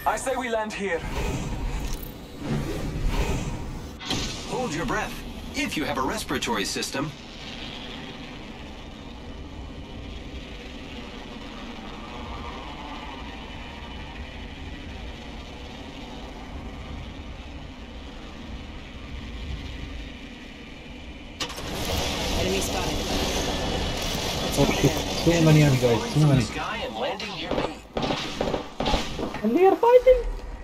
I say we land here. Hold your breath, if you have a respiratory system. Enemy spotted. Oh shit, too many enemy guys, too many. Sky and landing near me. And they are fighting!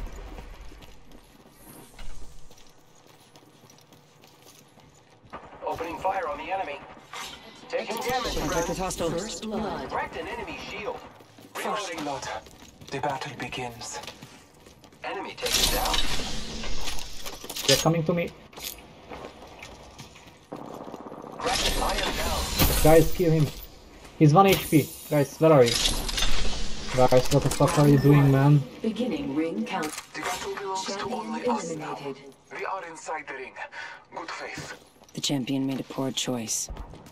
Opening fire on the enemy. Taking damage. Contact with hostile. First blood. Cracked an enemy shield. First Reloading. blood. The battle begins. Enemy taken down. They're coming to me. Cracked an iron down. Guys, kill him. He's 1 HP. Guys, where are you? Guys, what the fuck are you doing, man? Beginning ring count. The battle belongs to only Champion us now. eliminated. We are inside the ring. Good faith. The champion made a poor choice.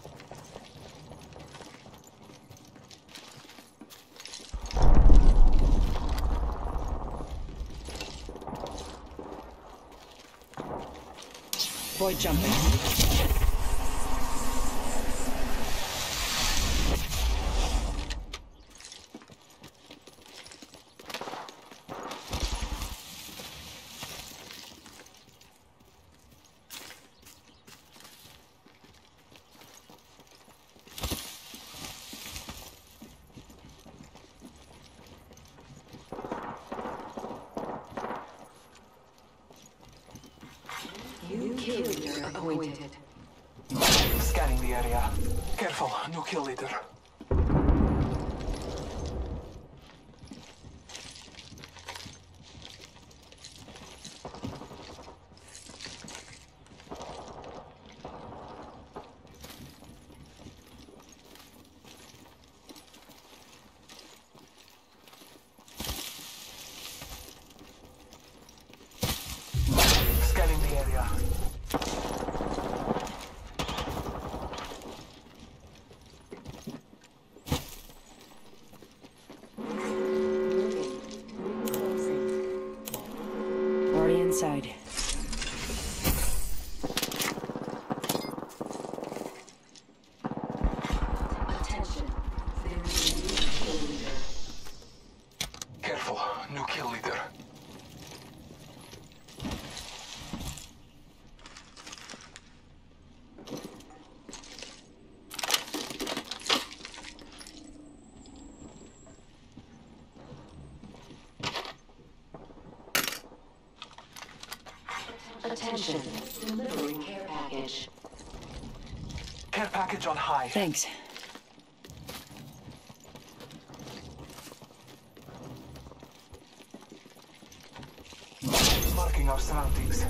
Void jumping. New kill leader appointed. Scanning the area. Careful, new kill leader. Scanning the area. Already inside. Attention. There is a new kill leader. Careful, new kill leader. Attention. Delivering care package. Care package on high. Thanks. Marking our surroundings.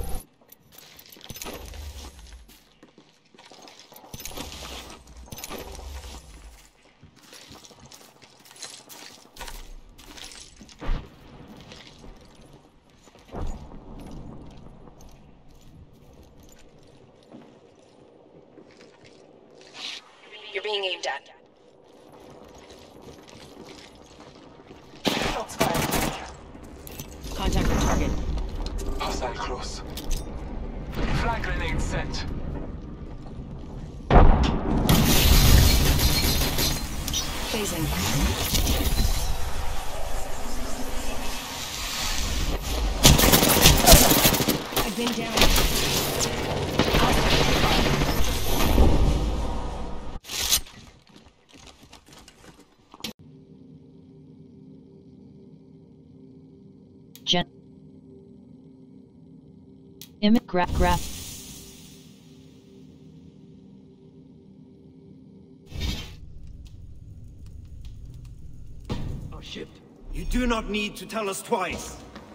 You're being aimed at. Shots fired. Contact with target. Hostile close. Frag grenade sent. Phasing. I've been down. Graph. Oh shit. You do not need to tell us twice.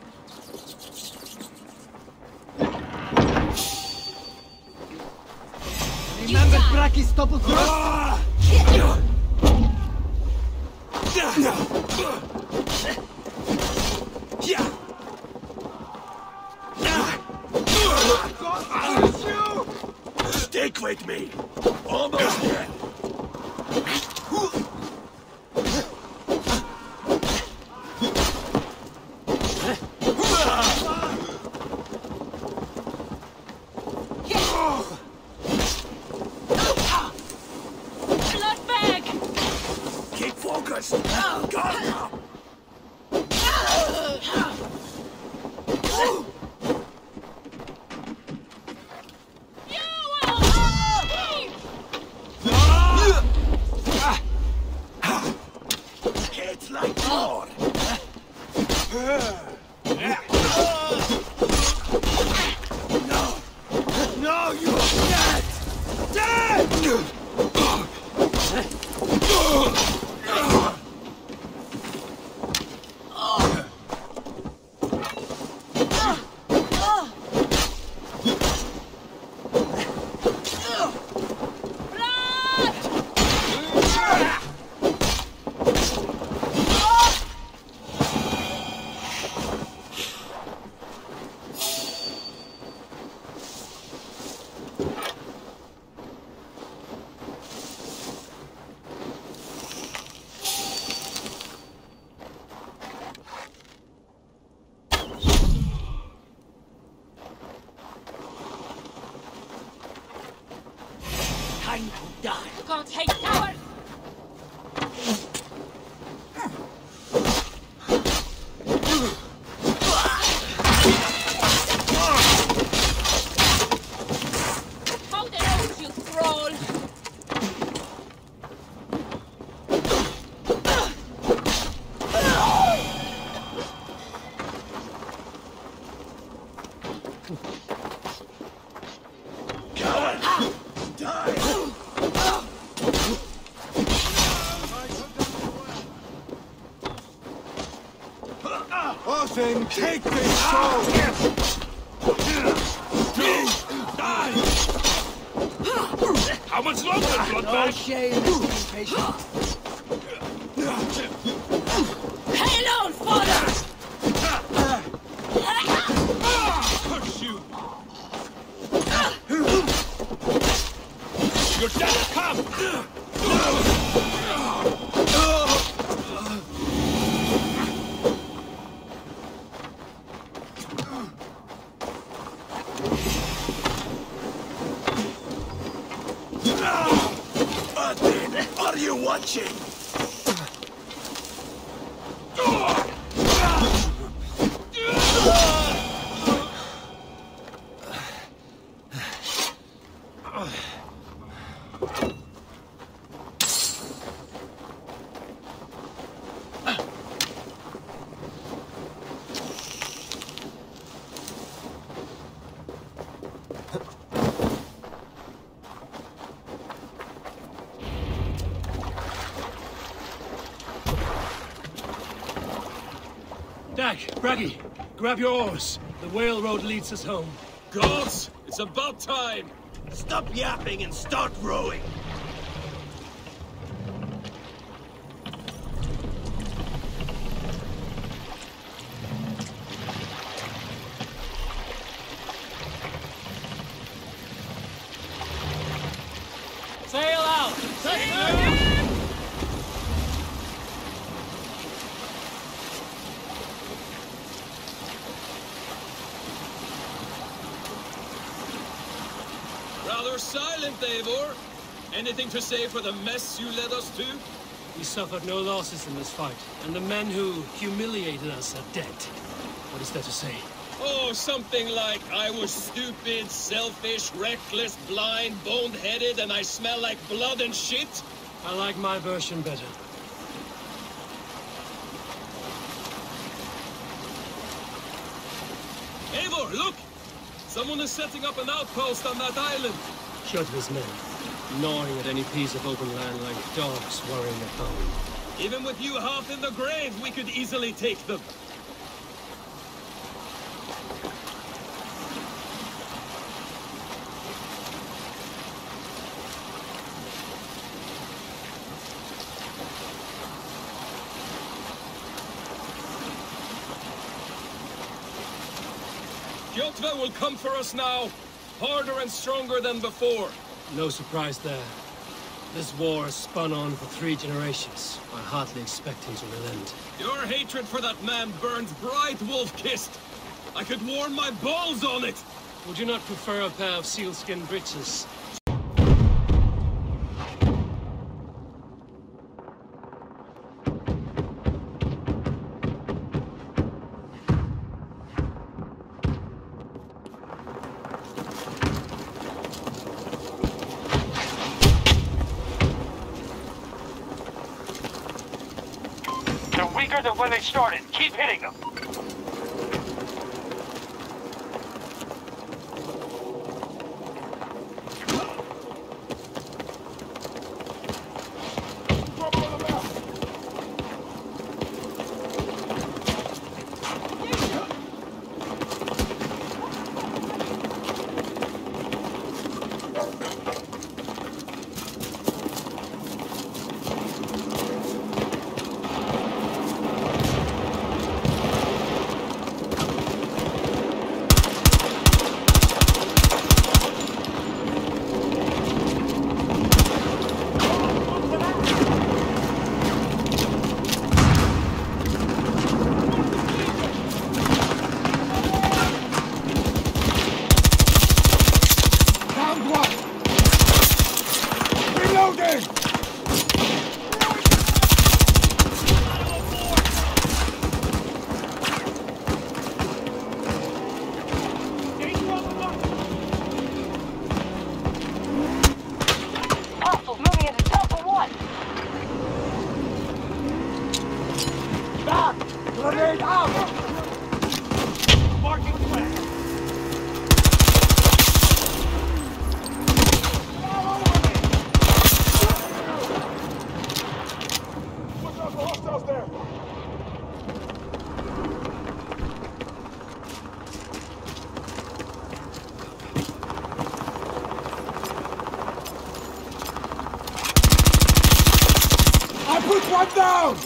Remember Braki's double thrust? Stick with me! Almost there! It's like more. No, you're dead! Dead! Time to die. Can't take cowards! Hold it out, you thrall! Coward! Die! Ozen, take this soul! Die! How much longer, No Bloodbag? shame in being patient. Hail on, father! Curse you! Your death come! Odin, are you watching? Dag, Braggy, grab your oars. The whale road leads us home. Gods, it's about time! Stop yapping and start rowing. Sail out! Rather silent, Eivor. Anything to say for the mess you led us to? We suffered no losses in this fight, and the men who humiliated us are dead. What is there to say? Oh, something like, I was stupid, selfish, reckless, blind, bone-headed, and I smell like blood and shit? I like my version better. Eivor, look! Someone is setting up an outpost on that island. Show to his men, gnawing at any piece of open land like dogs worrying at home. Even with you half in the grave, we could easily take them. Kjotve will come for us now, harder and stronger than before. No surprise there. This war has spun on for 3 generations. I hardly expect him to relent. Your hatred for that man burns bright, wolf-kissed. I could warm my balls on it. Would you not prefer a pair of sealskin breeches? They're weaker than when they started. Keep hitting them. Grenade out! Marking flag. Watch out for hostiles there! I put one down!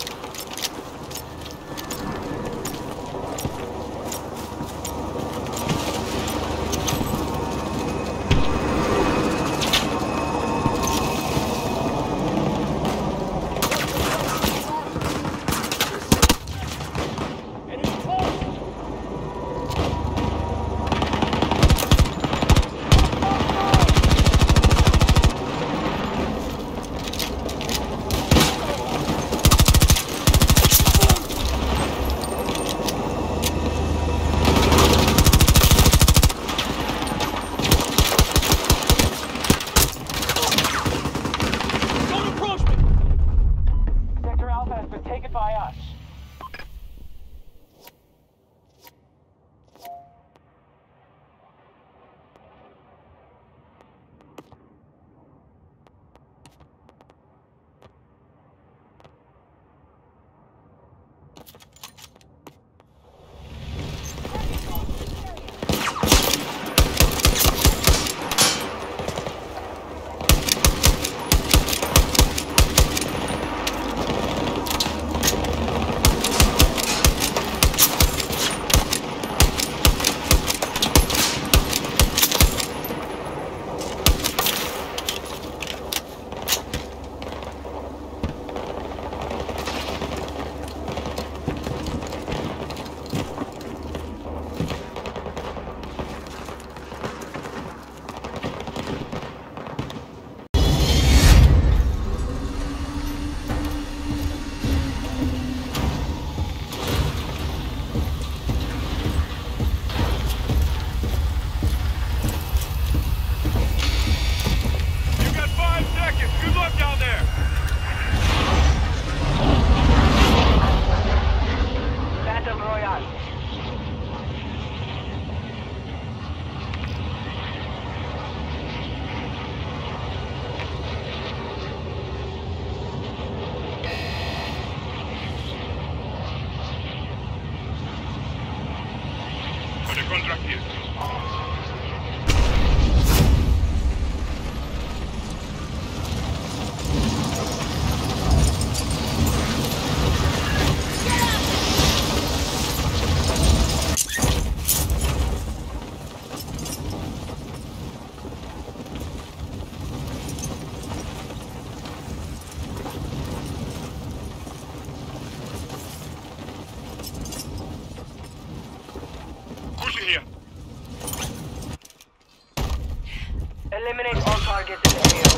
Eliminate all targets in the field.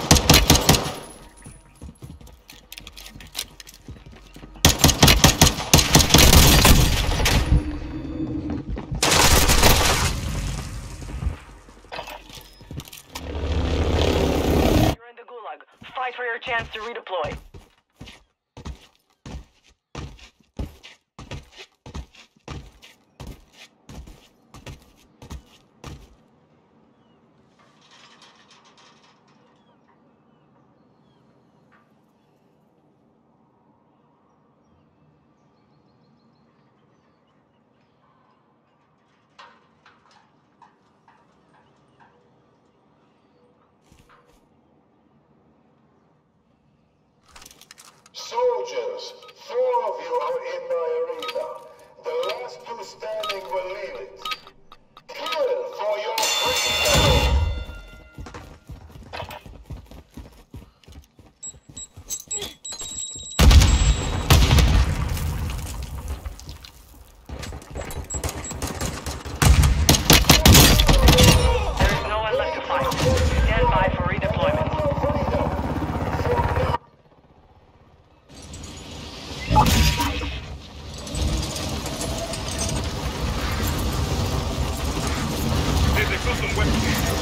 You're in the Gulag. Fight for your chance to redeploy. soldiers. 4 of you are in my arena. The last 2 standing will leave it. Kill for your freedom! There is no one left to fight. Stand by for redeployment. There's a custom weapon.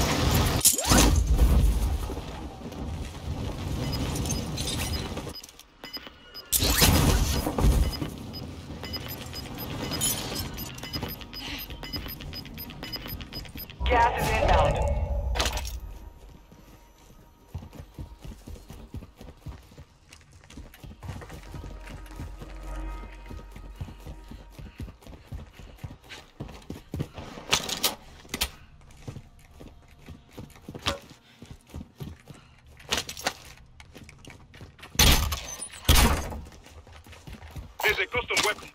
Gas is inbound. There's a custom weapon.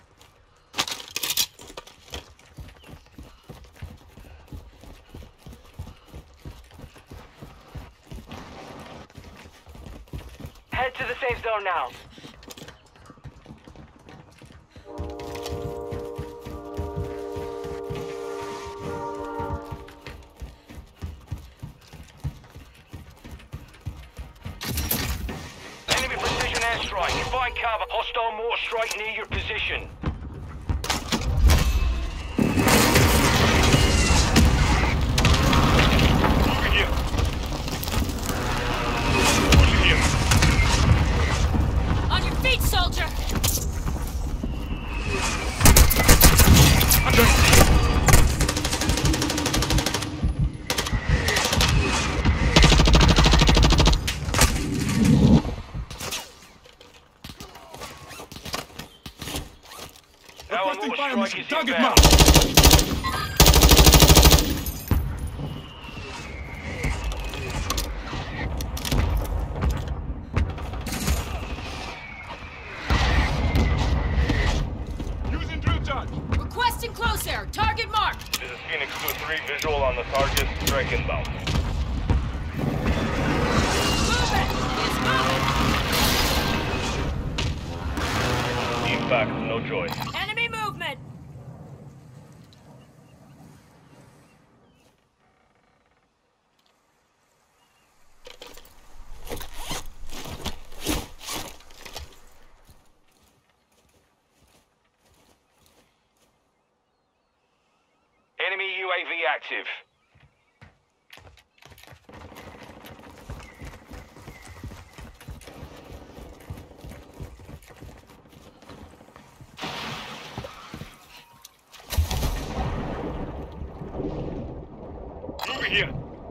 Head to the safe zone now. Enemy precision airstrike. Find cover. Hostile mortar strike near your position. Moving here. Moving here. On your feet, soldier! Our Requesting mortar fire strike mission. is Target inbound. marked. Using drill charge. Requesting close air. Target marked. This is Phoenix 2-3. Visual on the target. Strike inbound. Move it! It's moving! Team back. No choice. Enemy movement! Enemy UAV active. Moving here.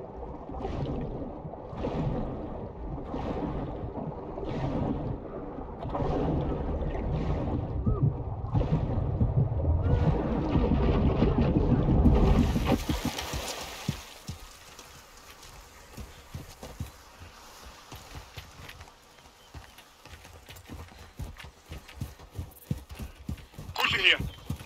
Pushing here.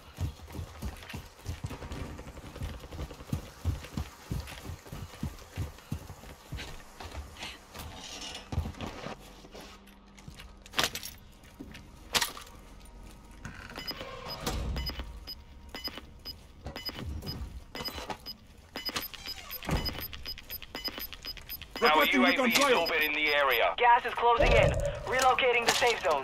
Our Requesting recon UAV is flyover. orbiting the area. Gas is closing in. Relocating the safe zone.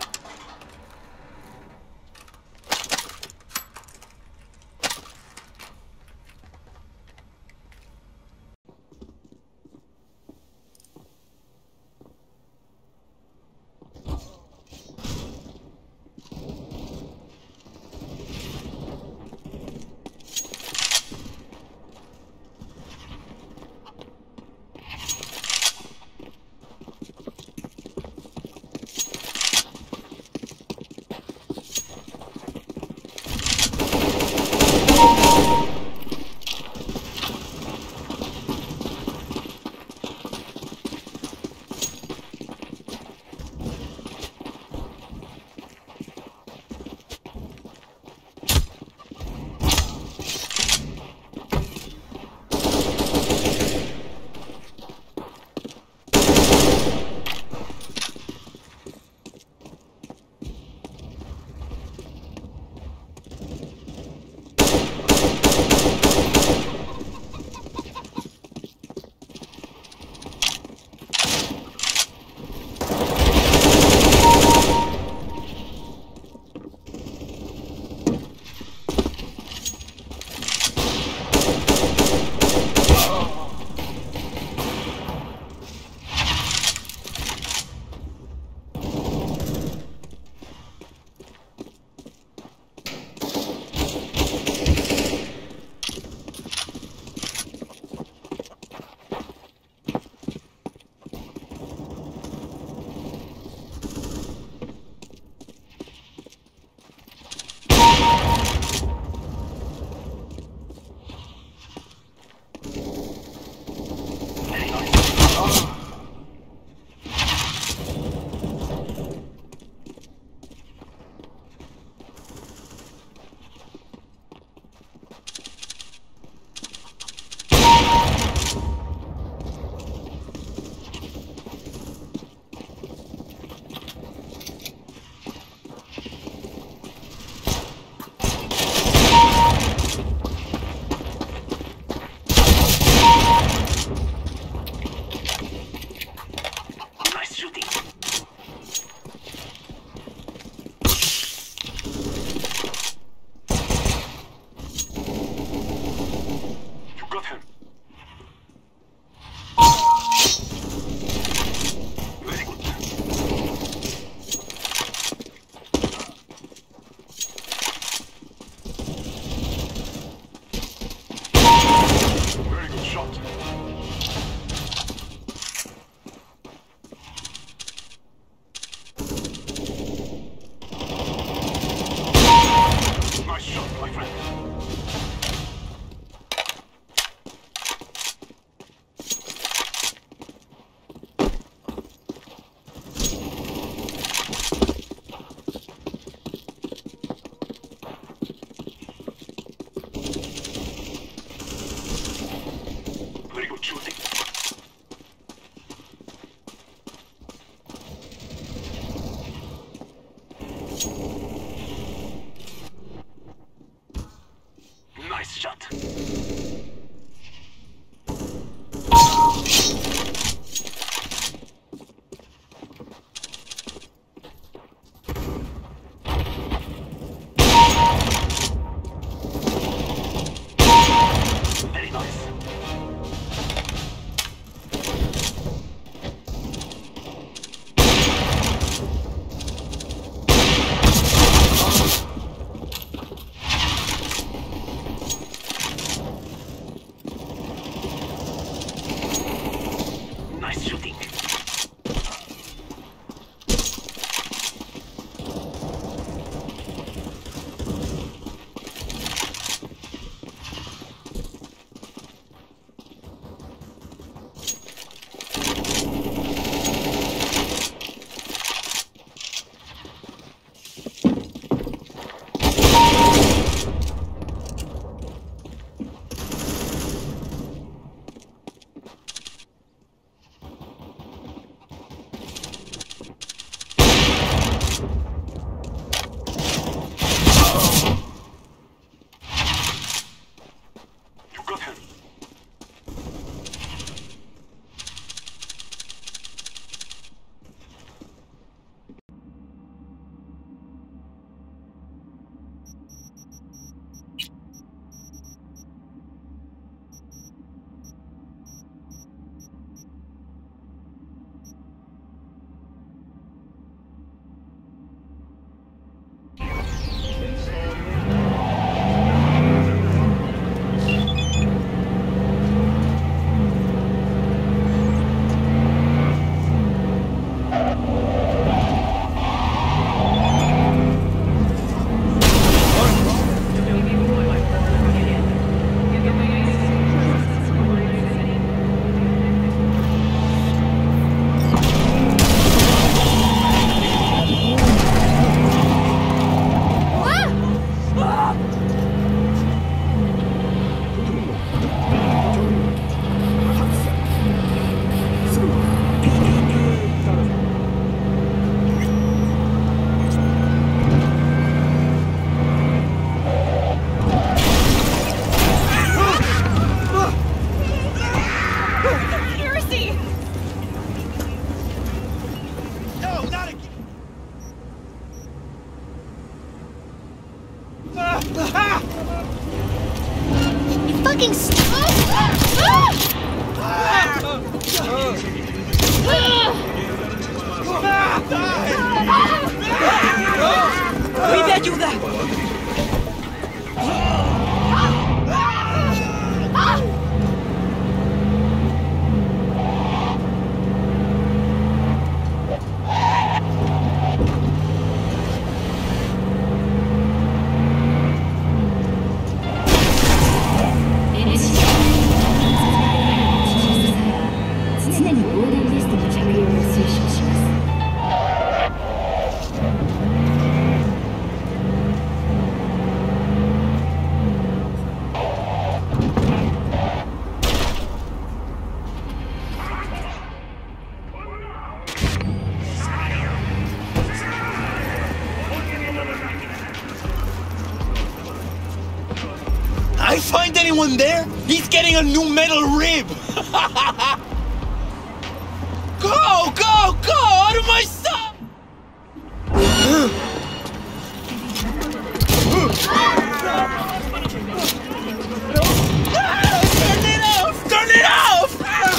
Nice shot. Very nice. Nice shooting. You got him. Conspiracy! No, not again! You fucking Pide ayuda. I find anyone there? He's getting a new metal rib! Go! Go! Go! Out of my sight! Turn it off! Turn it off!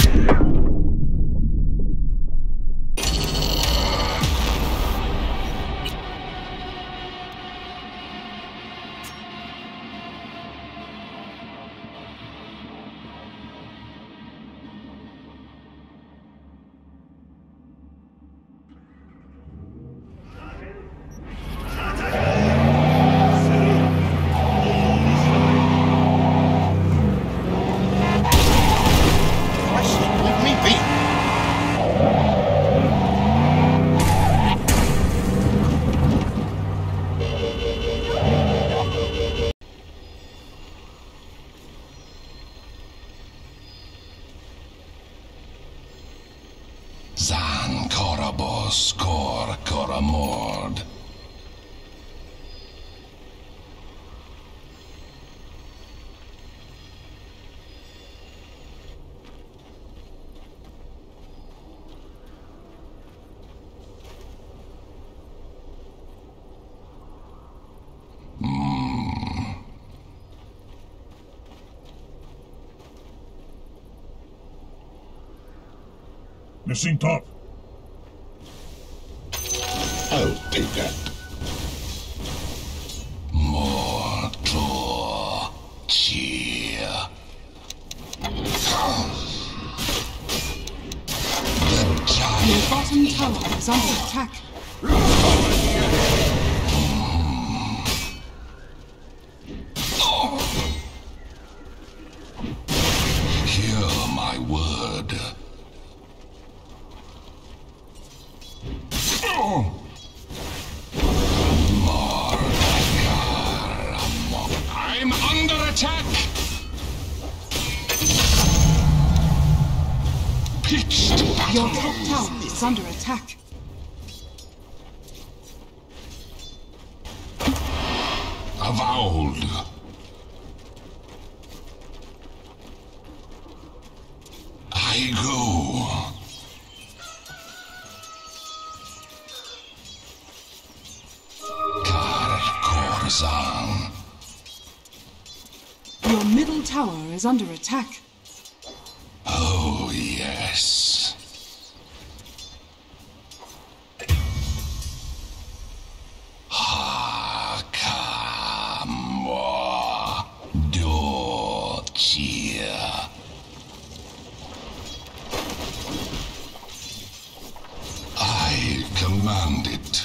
Zan Korabos Kor Koramord. Pressing top. I'll take that. More cheer. Your bottom tower is under attack. Hear my word. I'm under attack. Pitched battle. Your top tower is under attack. Avowed. I go. Korzan. Your middle tower is under attack. Oh, yes. Hakamwa Dochia. I command it.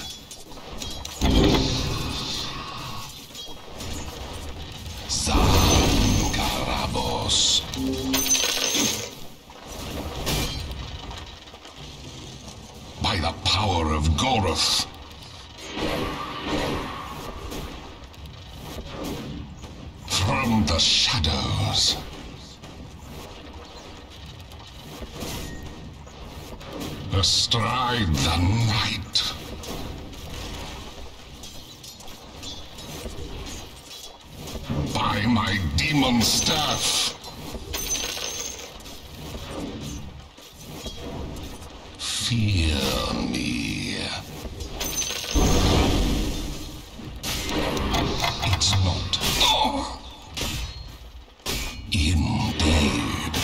Zangarabos. By the power of Goroth. From the shadows. Astride the night. By my demon staff. Fear me. It's not. Oh. Indeed.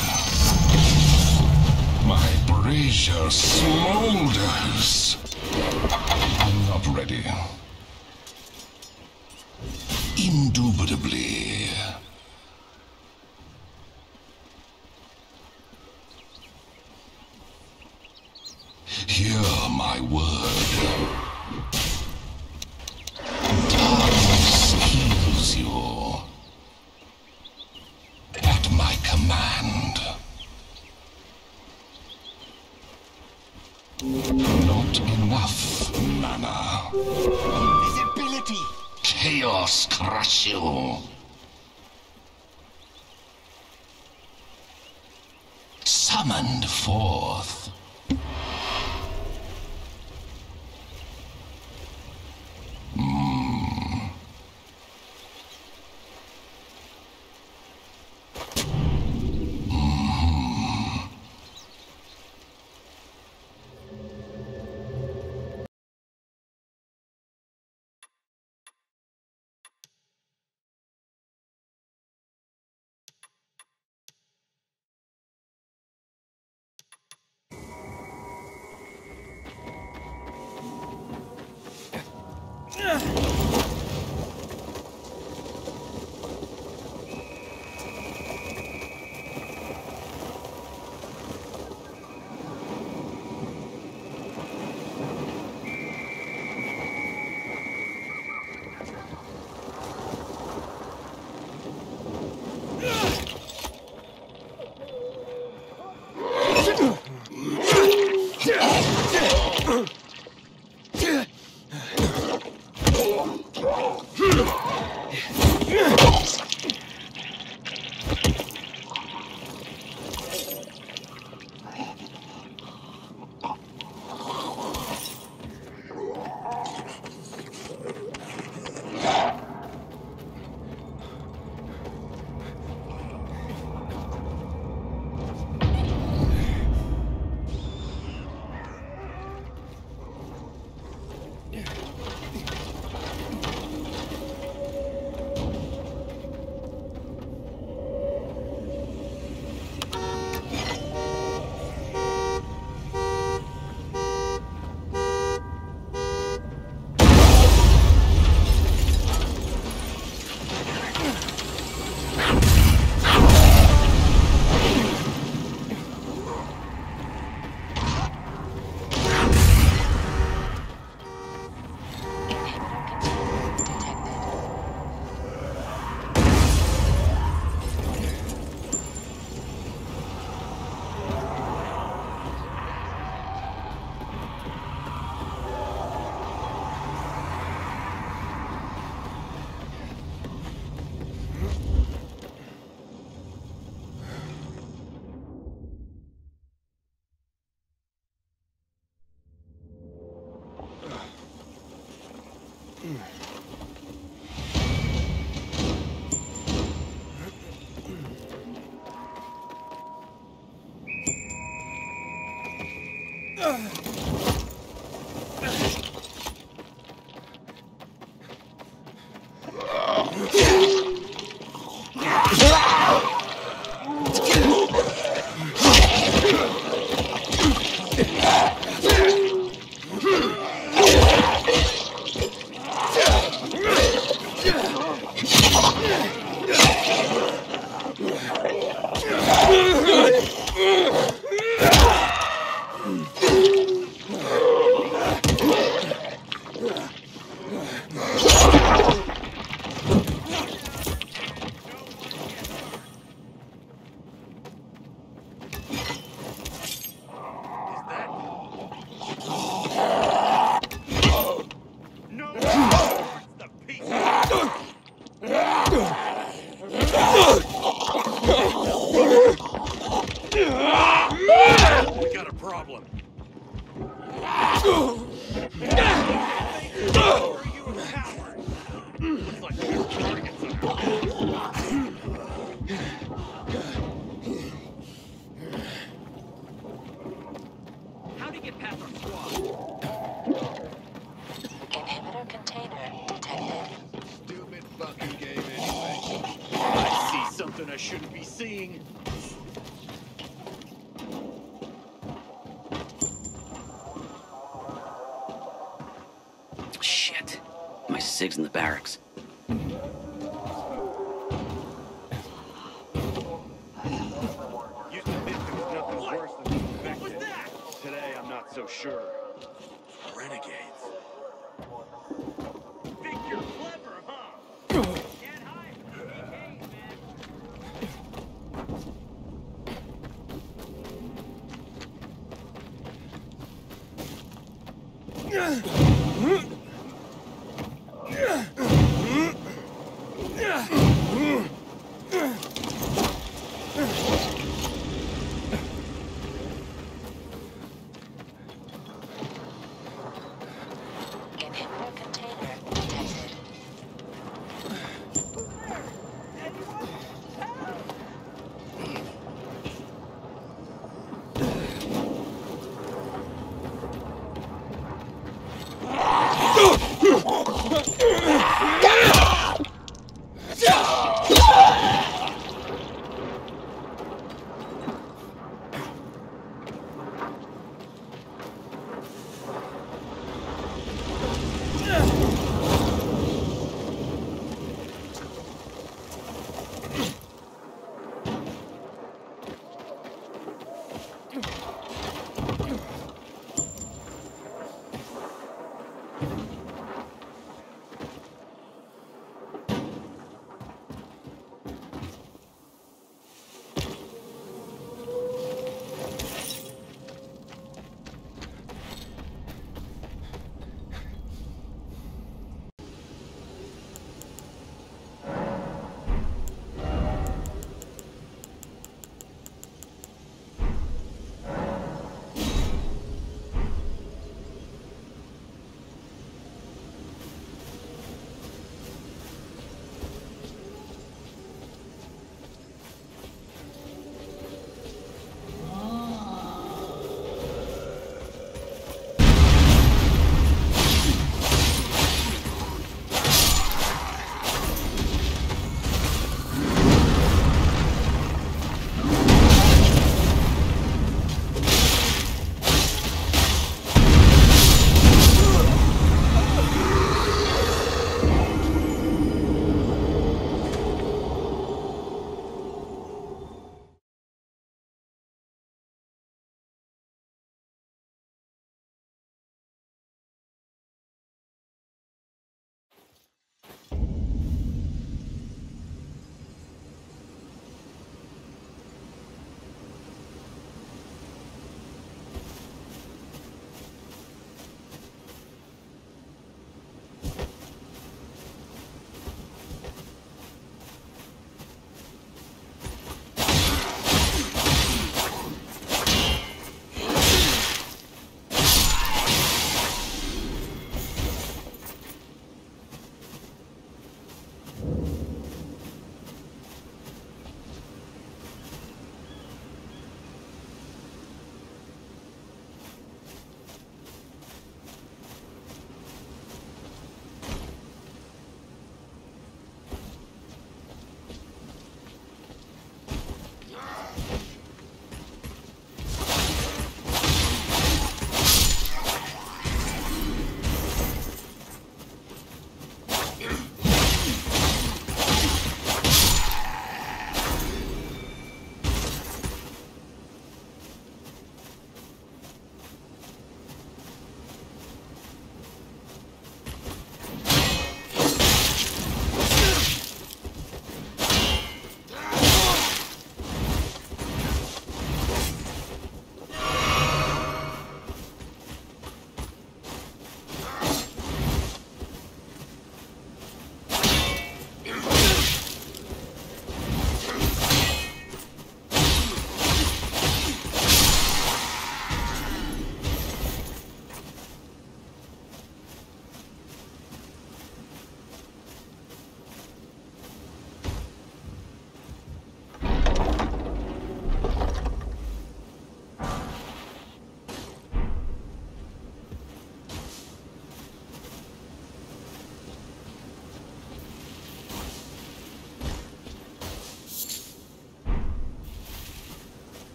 My brazier smolders. I'm not ready. Indubitably. Hear my word. Darkness heals you. At my command. Not enough mana. Invisibility. Chaos crush you. Summoned forth. We got a problem. How'd he get past our squad? Inhibitor container detected. Stupid fucking game anyway. I see something I shouldn't be seeing. Shit. My SIG's in the barracks. Used to think there was nothing worse than being infected. Today, I'm not so sure. Renegades. Think you're clever, huh? Can't hide from DKs, Inhibitor container detected.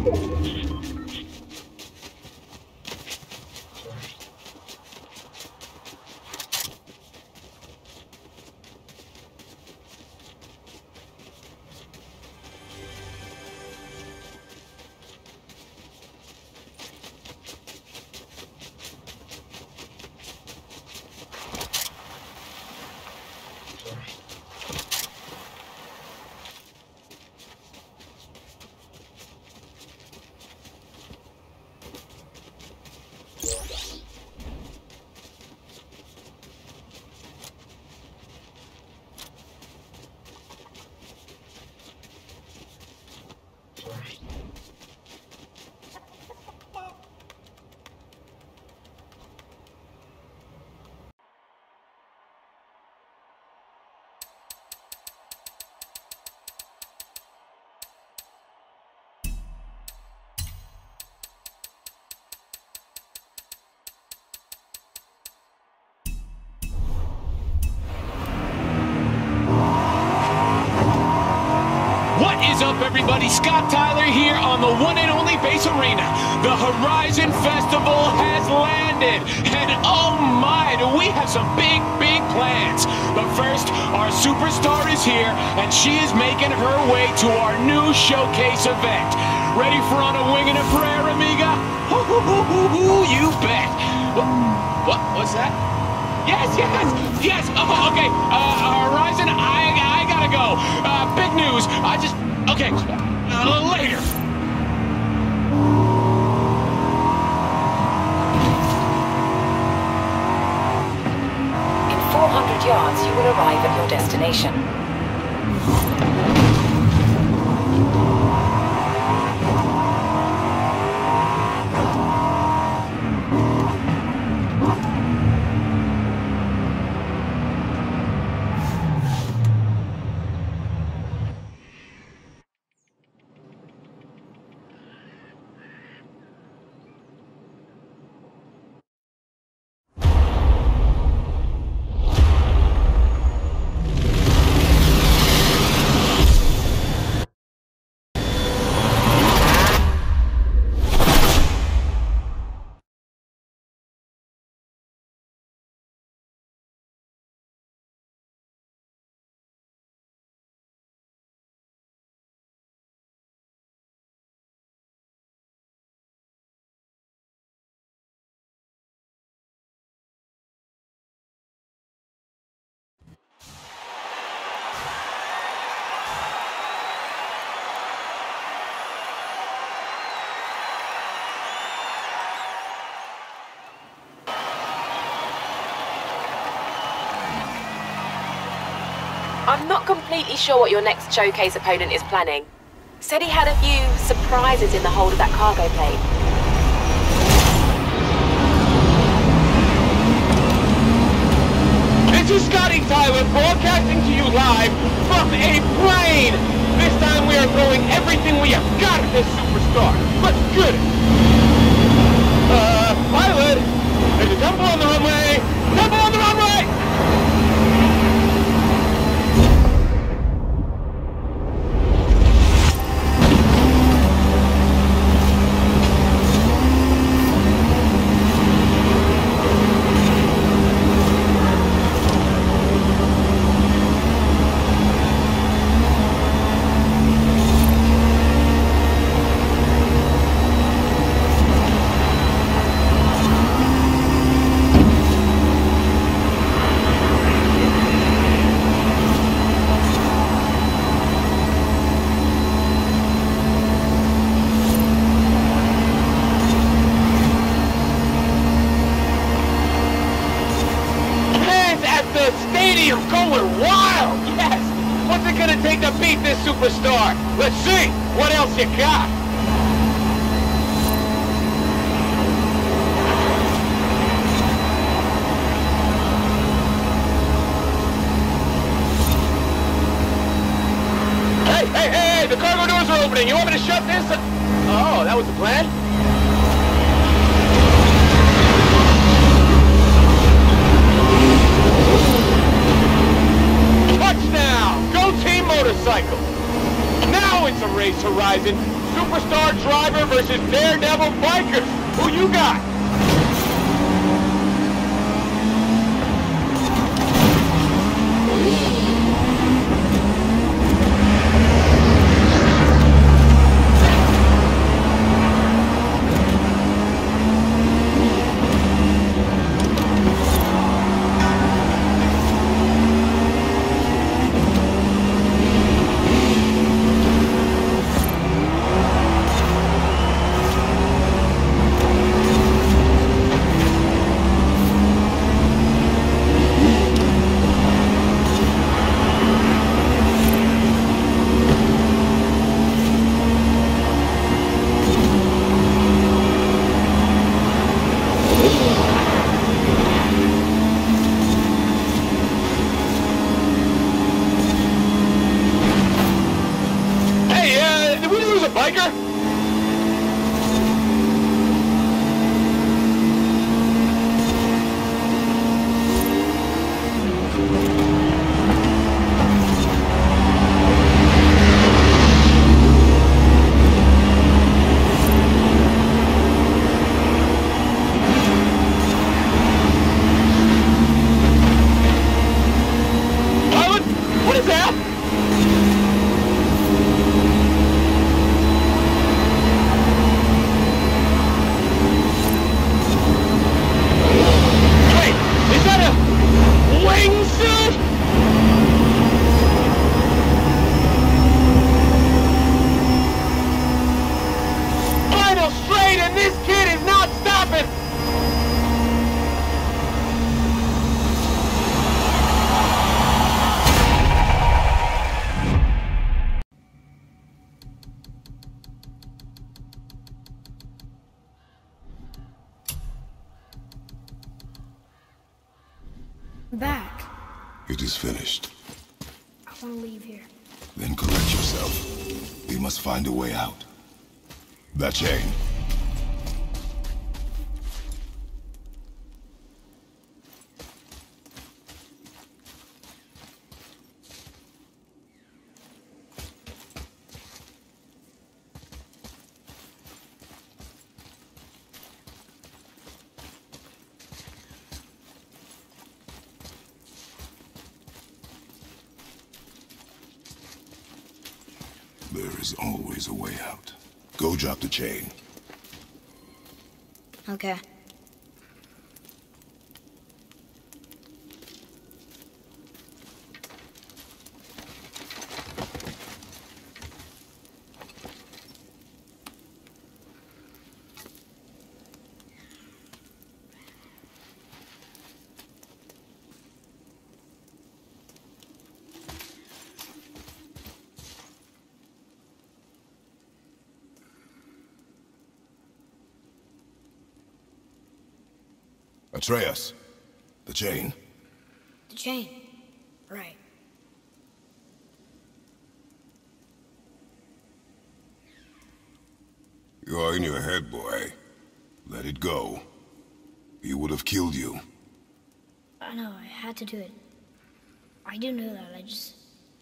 What is up, everybody? Scott Tyler here on the one and only Base Arena. The Horizon Festival has landed, and oh my, do we have some big plans. But first, our superstar is here, and she is making her way to our new showcase event. Ready for On a Wing and a Prayer, amiga? You bet. What's that? Yes! Oh, okay. Horizon, I gotta go. Big news. Okay. Later. In 400 yards, you will arrive at your destination. I'm not completely sure what your next showcase opponent is planning. Said he had a few surprises in the hold of that cargo plane. This is Scotty Tyler broadcasting to you live from a plane. This time we are throwing everything we have got at this superstar. Let's get it. Pilot, there's a temple on the runway. Temple on the runway! Going wild! Yes! What's it gonna take to beat this superstar? Let's see! What else you got? Hey! The cargo doors are opening! You want me to shut this? Oh, that was the plan? Touchdown! Go Team Motorcycle! Now it's a race! race, Horizon. Superstar driver versus daredevil biker. Who you got? Biker? What is that? Back. It is finished. I want to leave here. Then correct yourself. We must find a way out. That chain. There is always a way out. Go drop the chain. Okay. Atreus, the chain. The chain. Right. You are in your head, boy. Let it go. He would have killed you. I know, I had to do it. I do know that, I just...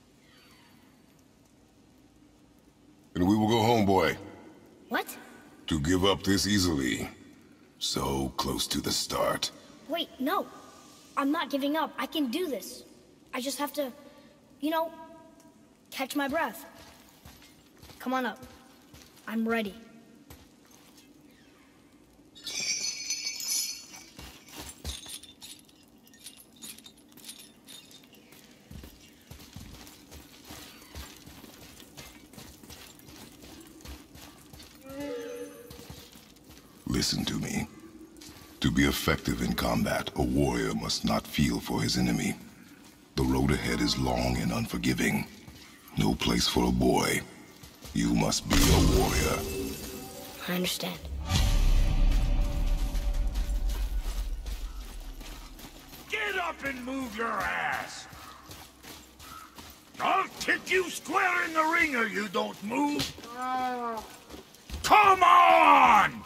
And we will go home, boy. What? To give up this easily. So close to the start. Wait, no. I'm not giving up. I can do this. I just have to, you know, catch my breath. Come on up. I'm ready. Listen to me. To be effective in combat, a warrior must not feel for his enemy. The road ahead is long and unforgiving. No place for a boy. You must be a warrior. I understand. Get up and move your ass! I'll kick you square in the ringer, you don't move! Come on!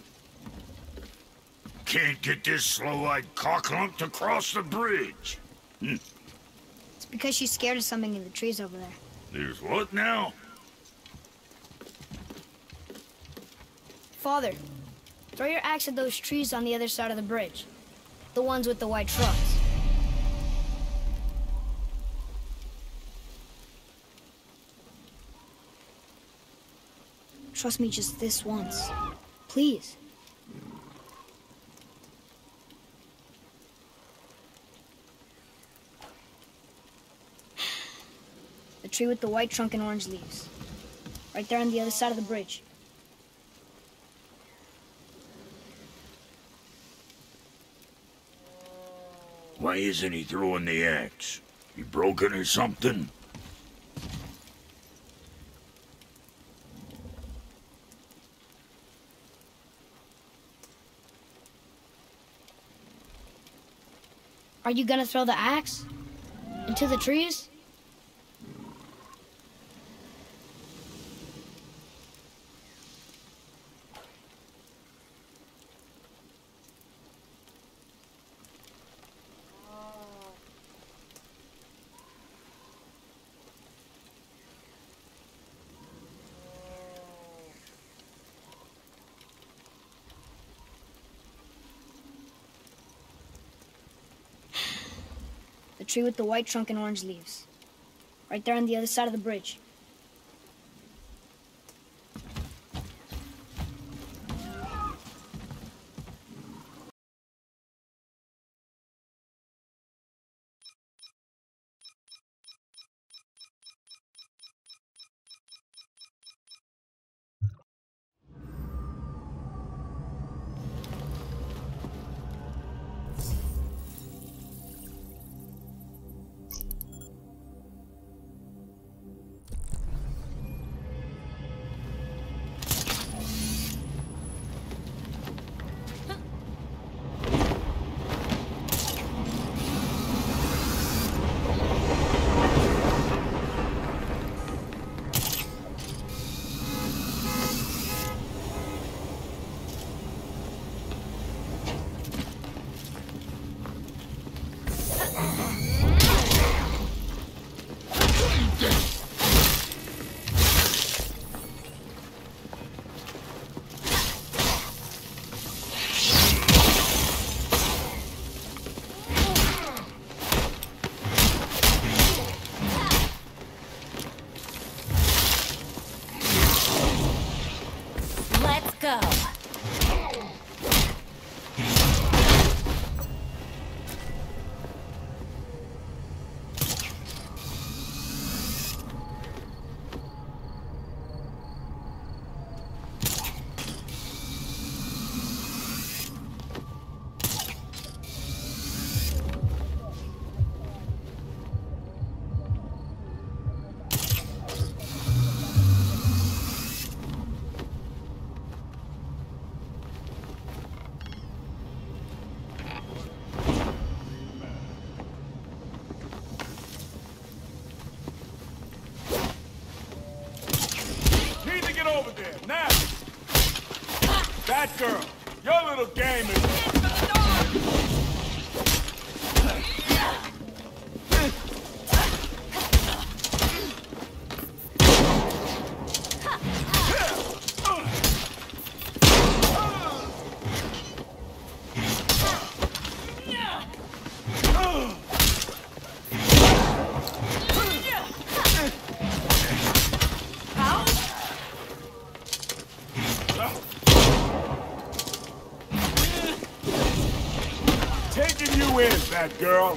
Can't get this slow-eyed cocklump to cross the bridge. It's because she's scared of something in the trees over there. There's what now? Father, throw your axe at those trees on the other side of the bridge. The ones with the white trucks. Trust me just this once. Please. The tree with the white trunk and orange leaves. Right there on the other side of the bridge. Why isn't he throwing the axe? He broken or something? Are you gonna throw the axe? Into the trees? The tree with the white trunk and orange leaves. Right there on the other side of the bridge. Go. Over there, now! That girl, your little game is... Taking you in, that girl.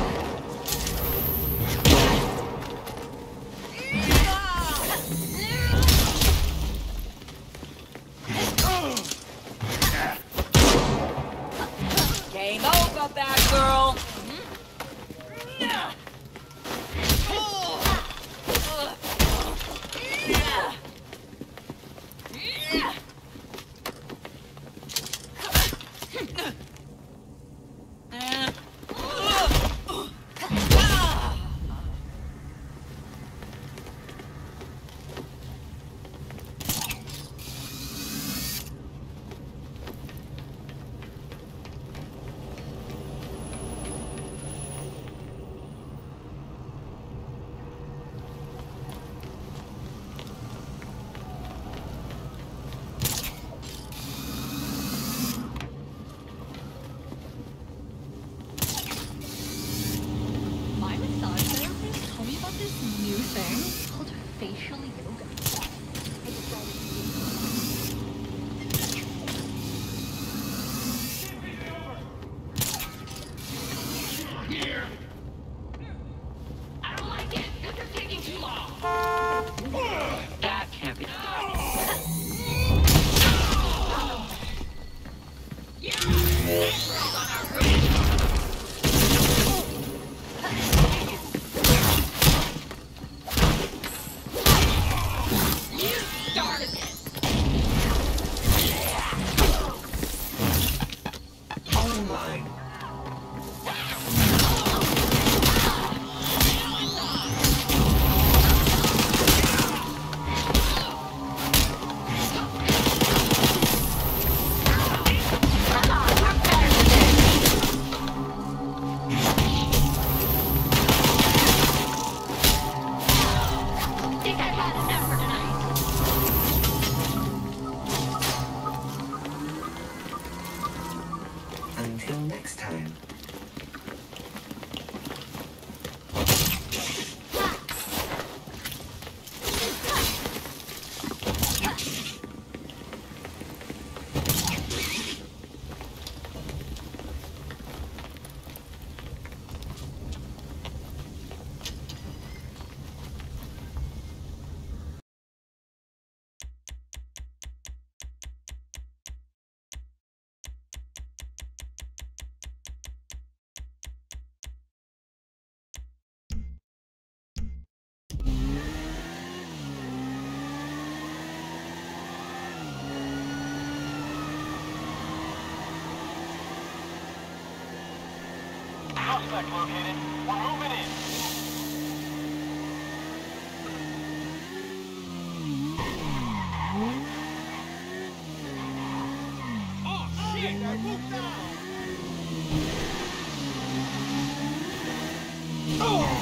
Game over, bad girl. facial yoga. Here. I don't like it. This is taking too long. That can't be. Until next time. Suspect located. We're moving in. Oh, shit! I moved down! Oh!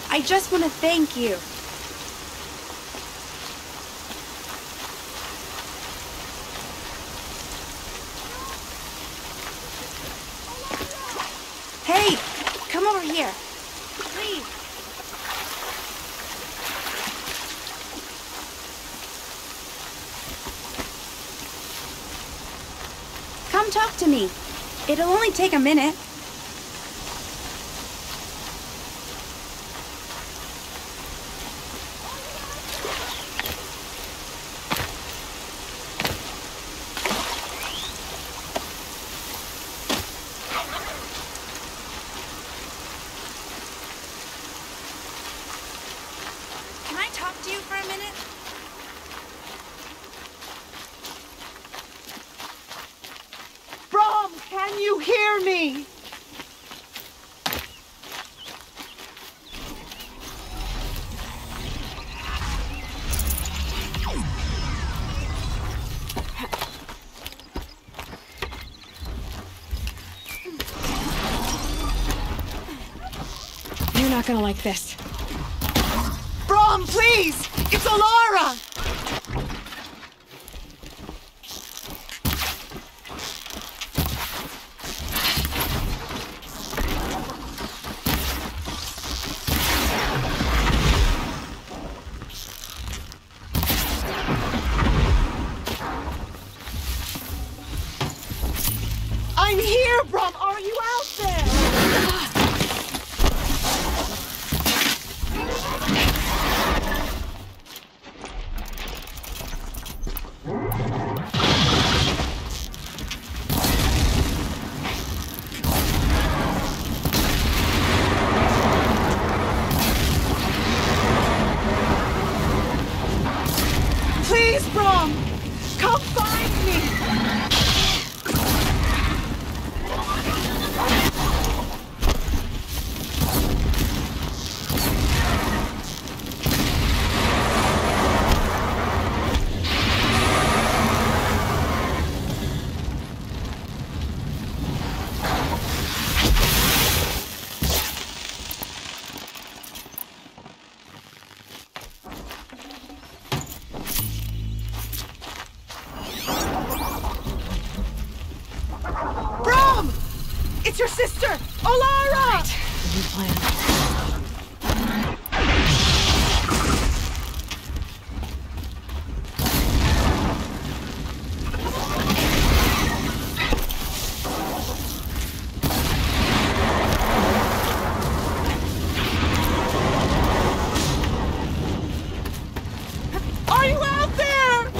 I just want to thank you. Hey, come over here. Please. Come talk to me. It'll only take a minute. Can I talk to you for a minute? Brom, can you hear me? You're not gonna like this. Brom, please! It's Alara! I'm here, Brom! Are you out there? Please, Brom! Come find me! Brom! It's your sister, Alara! New plan. Are you out there?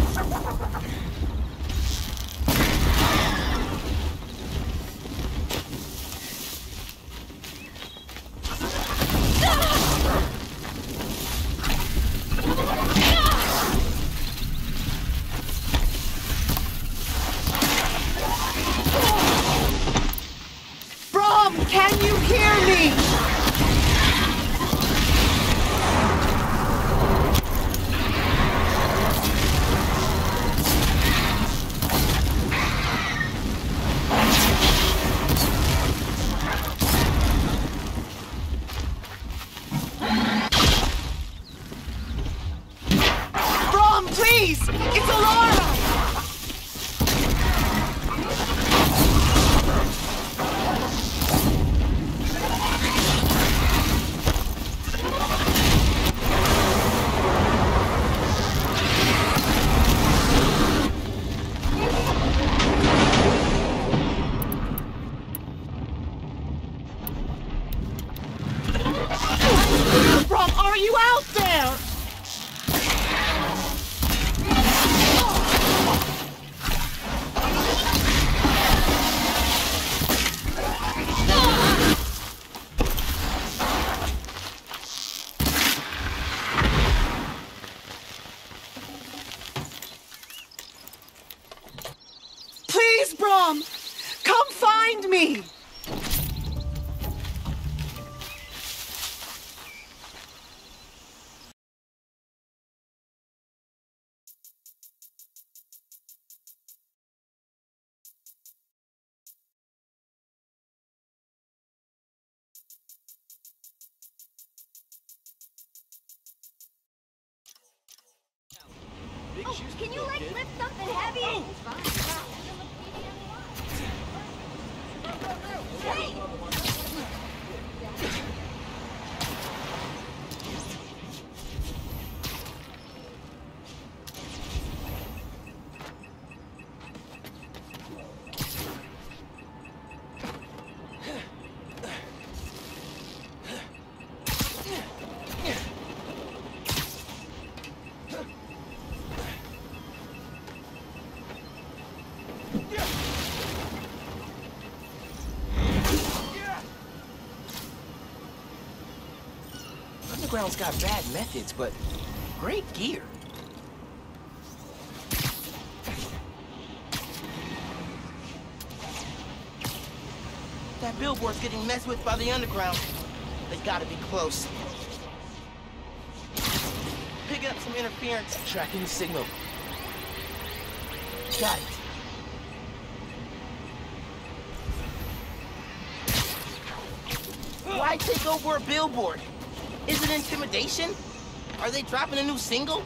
Brom, can you hear me? Brom, please! It's Alara! Brom, are you out there? Please, Brom! Come find me! Can you like lift something heavy? Hey! Underground's got bad methods, but great gear. That billboard's getting messed with by the Underground. They gotta be close. Picking up some interference, tracking the signal. Got it. Why take over a billboard? Is it intimidation? Are they dropping a new single?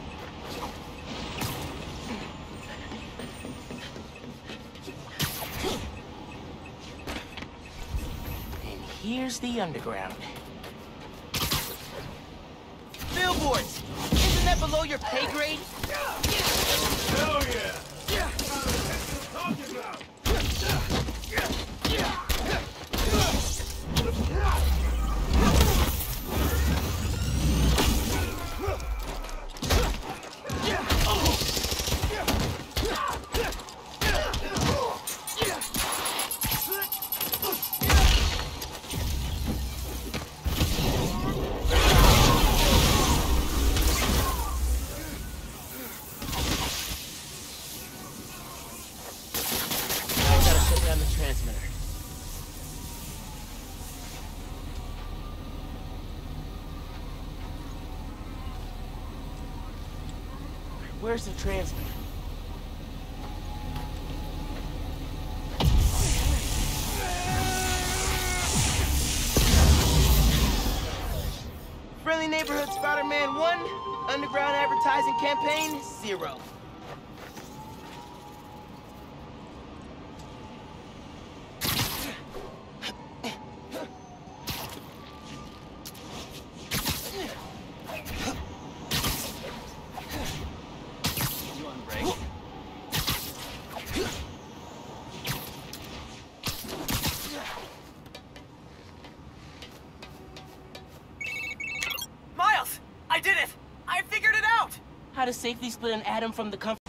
And here's the Underground. Billboards! Isn't that below your pay grade? Hell yeah! Where's the transmitter? Friendly Neighborhood Spider-Man 1, Underground Advertising Campaign 0. How to safely split an atom from the comfort.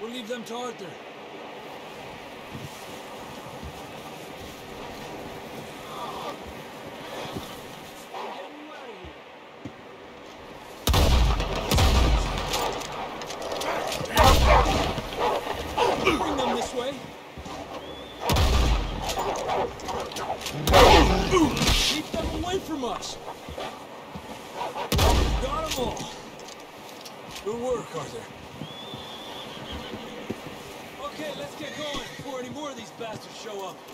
We'll leave them to Arthur. Bring them this way. Keep them away from us. Got them all. Good work, Arthur. Okay, let's get going before any more of these bastards show up.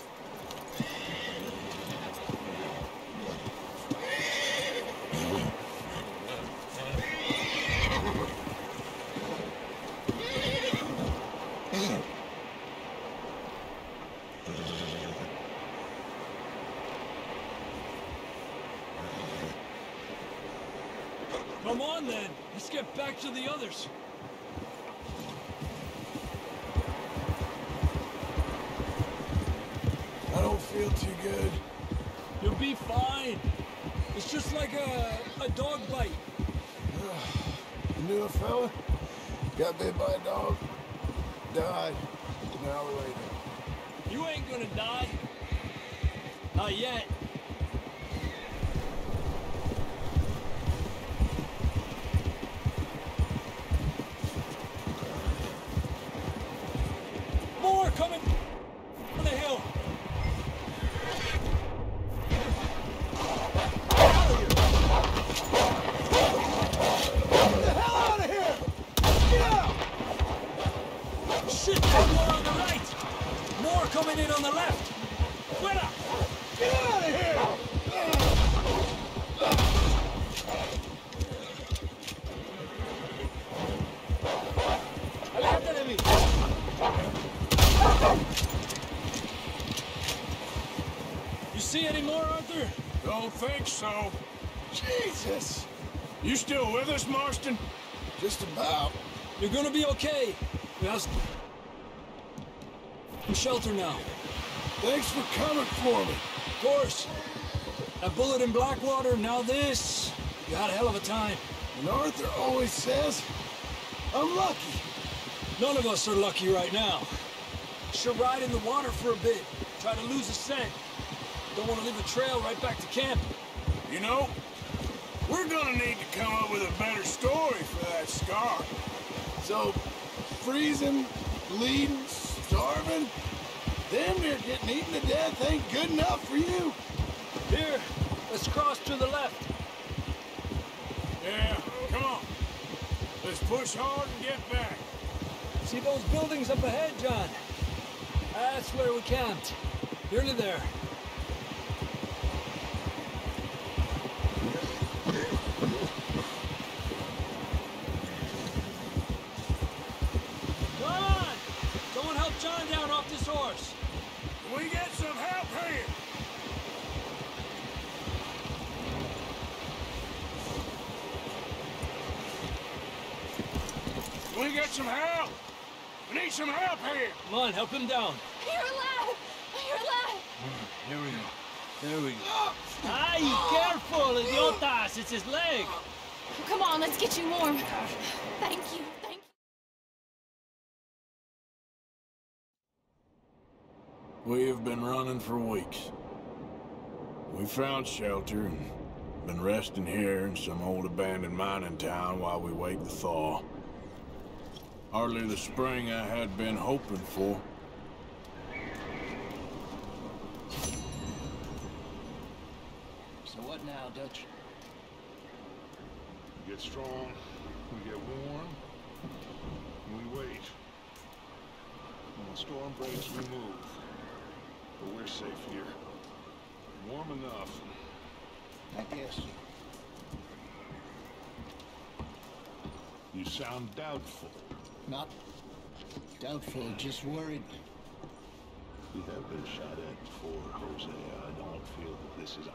Come on then, let's get back to the others. I don't feel too good. You'll be fine. It's just like a dog bite. You knew a fella? Got bit by a dog? Died an hour later. You ain't gonna die. Not yet. More coming on the hill. Get the hell out of here! Get out! Shit, there's more on the right. More coming in on the left. Fuera! Get out of here! Aléjate de mí. You see any more, Arthur? Don't think so. Jesus! You still with us, Marston? Just about. You're gonna be okay. We have some shelter now. Thanks for coming for me. Of course. That bullet in Blackwater, now this. You had a hell of a time. And Arthur always says, I'm lucky. None of us are lucky right now. Should ride in the water for a bit. Try to lose a scent. Don't want to leave a trail right back to camp. You know, we're gonna need to come up with a better story for that scar. So, freezing, bleeding, starving, damn near getting eaten to death ain't good enough for you. Here, let's cross to the left. Yeah, come on. Let's push hard and get back. See those buildings up ahead, John? That's where we camped. Nearly there. Come on! Someone help John down off this horse. Can we get some help here? Can we get some help? We need some help here. Come on, help him down. You're alive! You're alive! Here we go. There we go. Ay, careful, idiotas! It's his leg. Come on, let's get you warm. Thank you, thank you. We have been running for weeks. We found shelter and been resting here in some old abandoned mining town while we wait the thaw. Hardly the spring I had been hoping for. So what now, Dutch? We get strong, we get warm, and we wait. When the storm breaks, we move. But we're safe here. Warm enough. I guess. You sound doubtful. Not doubtful, just worried. We have been shot at before, Hosea. I don't feel that this is...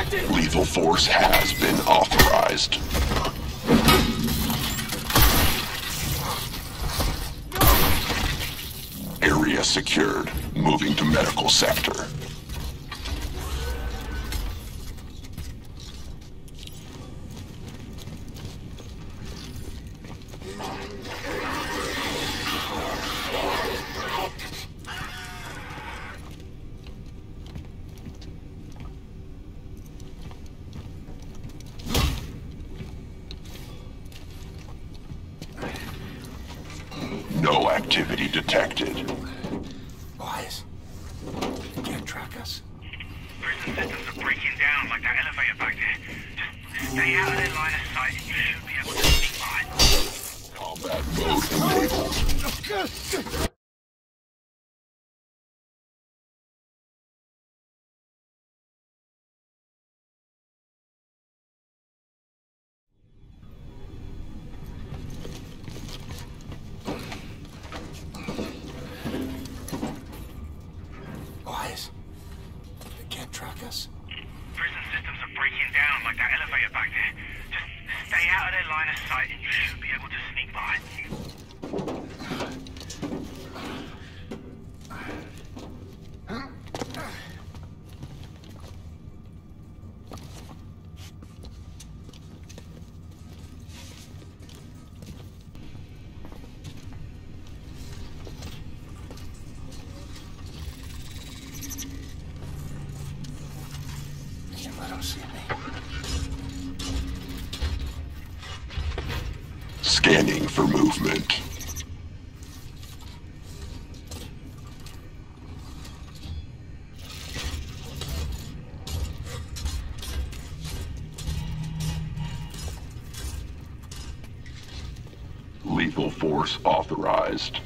Lethal force has been authorized. Area secured. Moving to medical sector. No activity detected. Boys, you can't track us. Prison systems are breaking down like that elevator back there. Just stay out of their line of sight and you should be able to sneak by. Combat mode enabled. Boys, they can't track us. Prison systems are breaking down like that elevator back there. Just stay out of their line of sight and you should be able to sneak by. Can't let them see me. Scanning for movement. Lethal force authorized.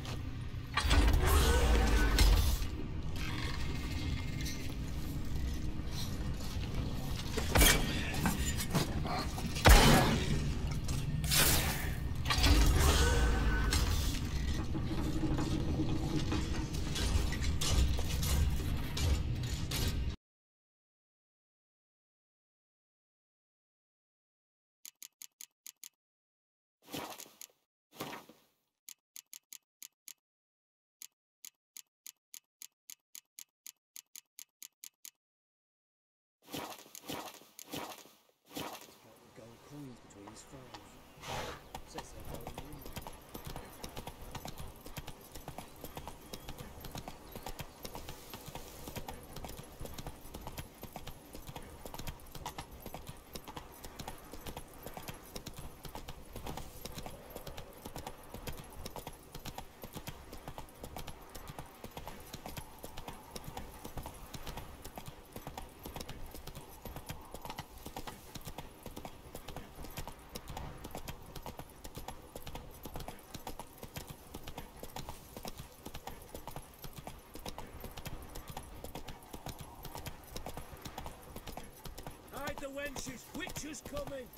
Hide the wenches! Witches coming!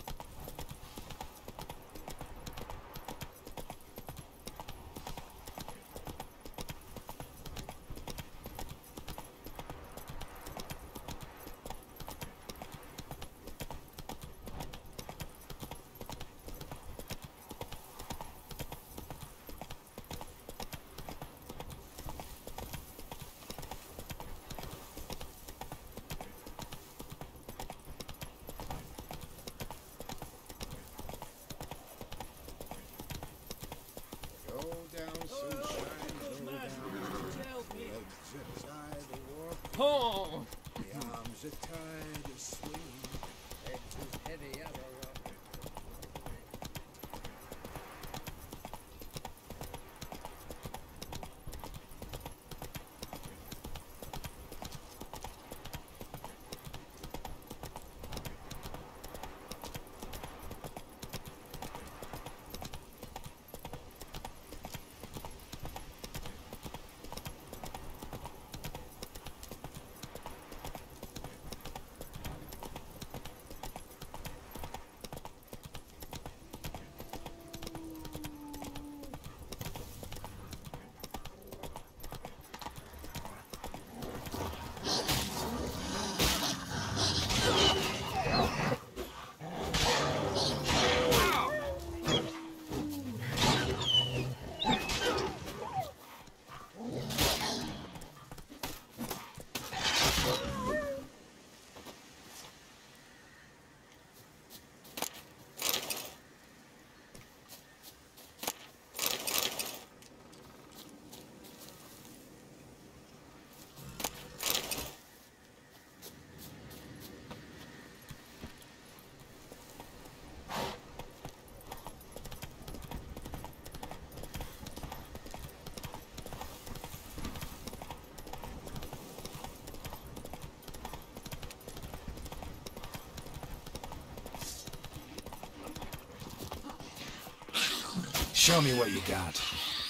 Show me what you got.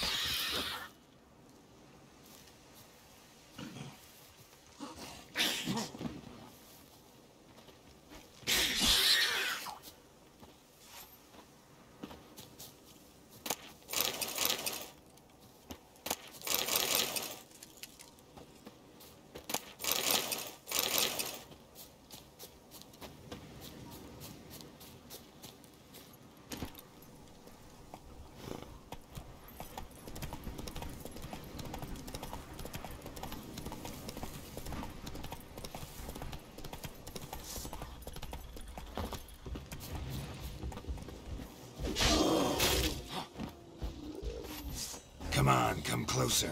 Come on, come closer.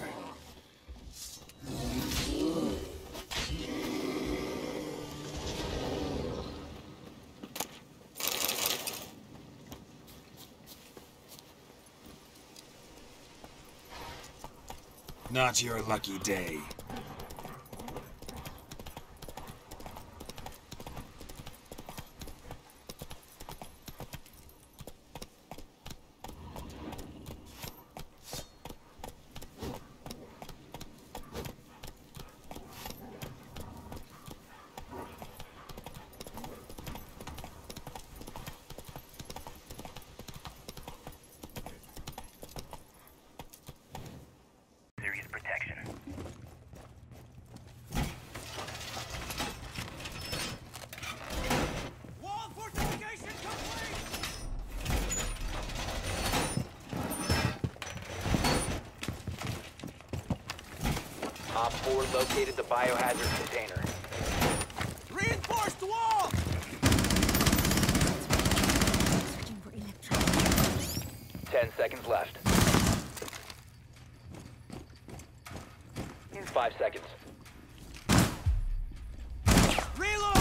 Not your lucky day. Op 4 located the biohazard container. Reinforced wall! 10 seconds left. 5 seconds. Reload!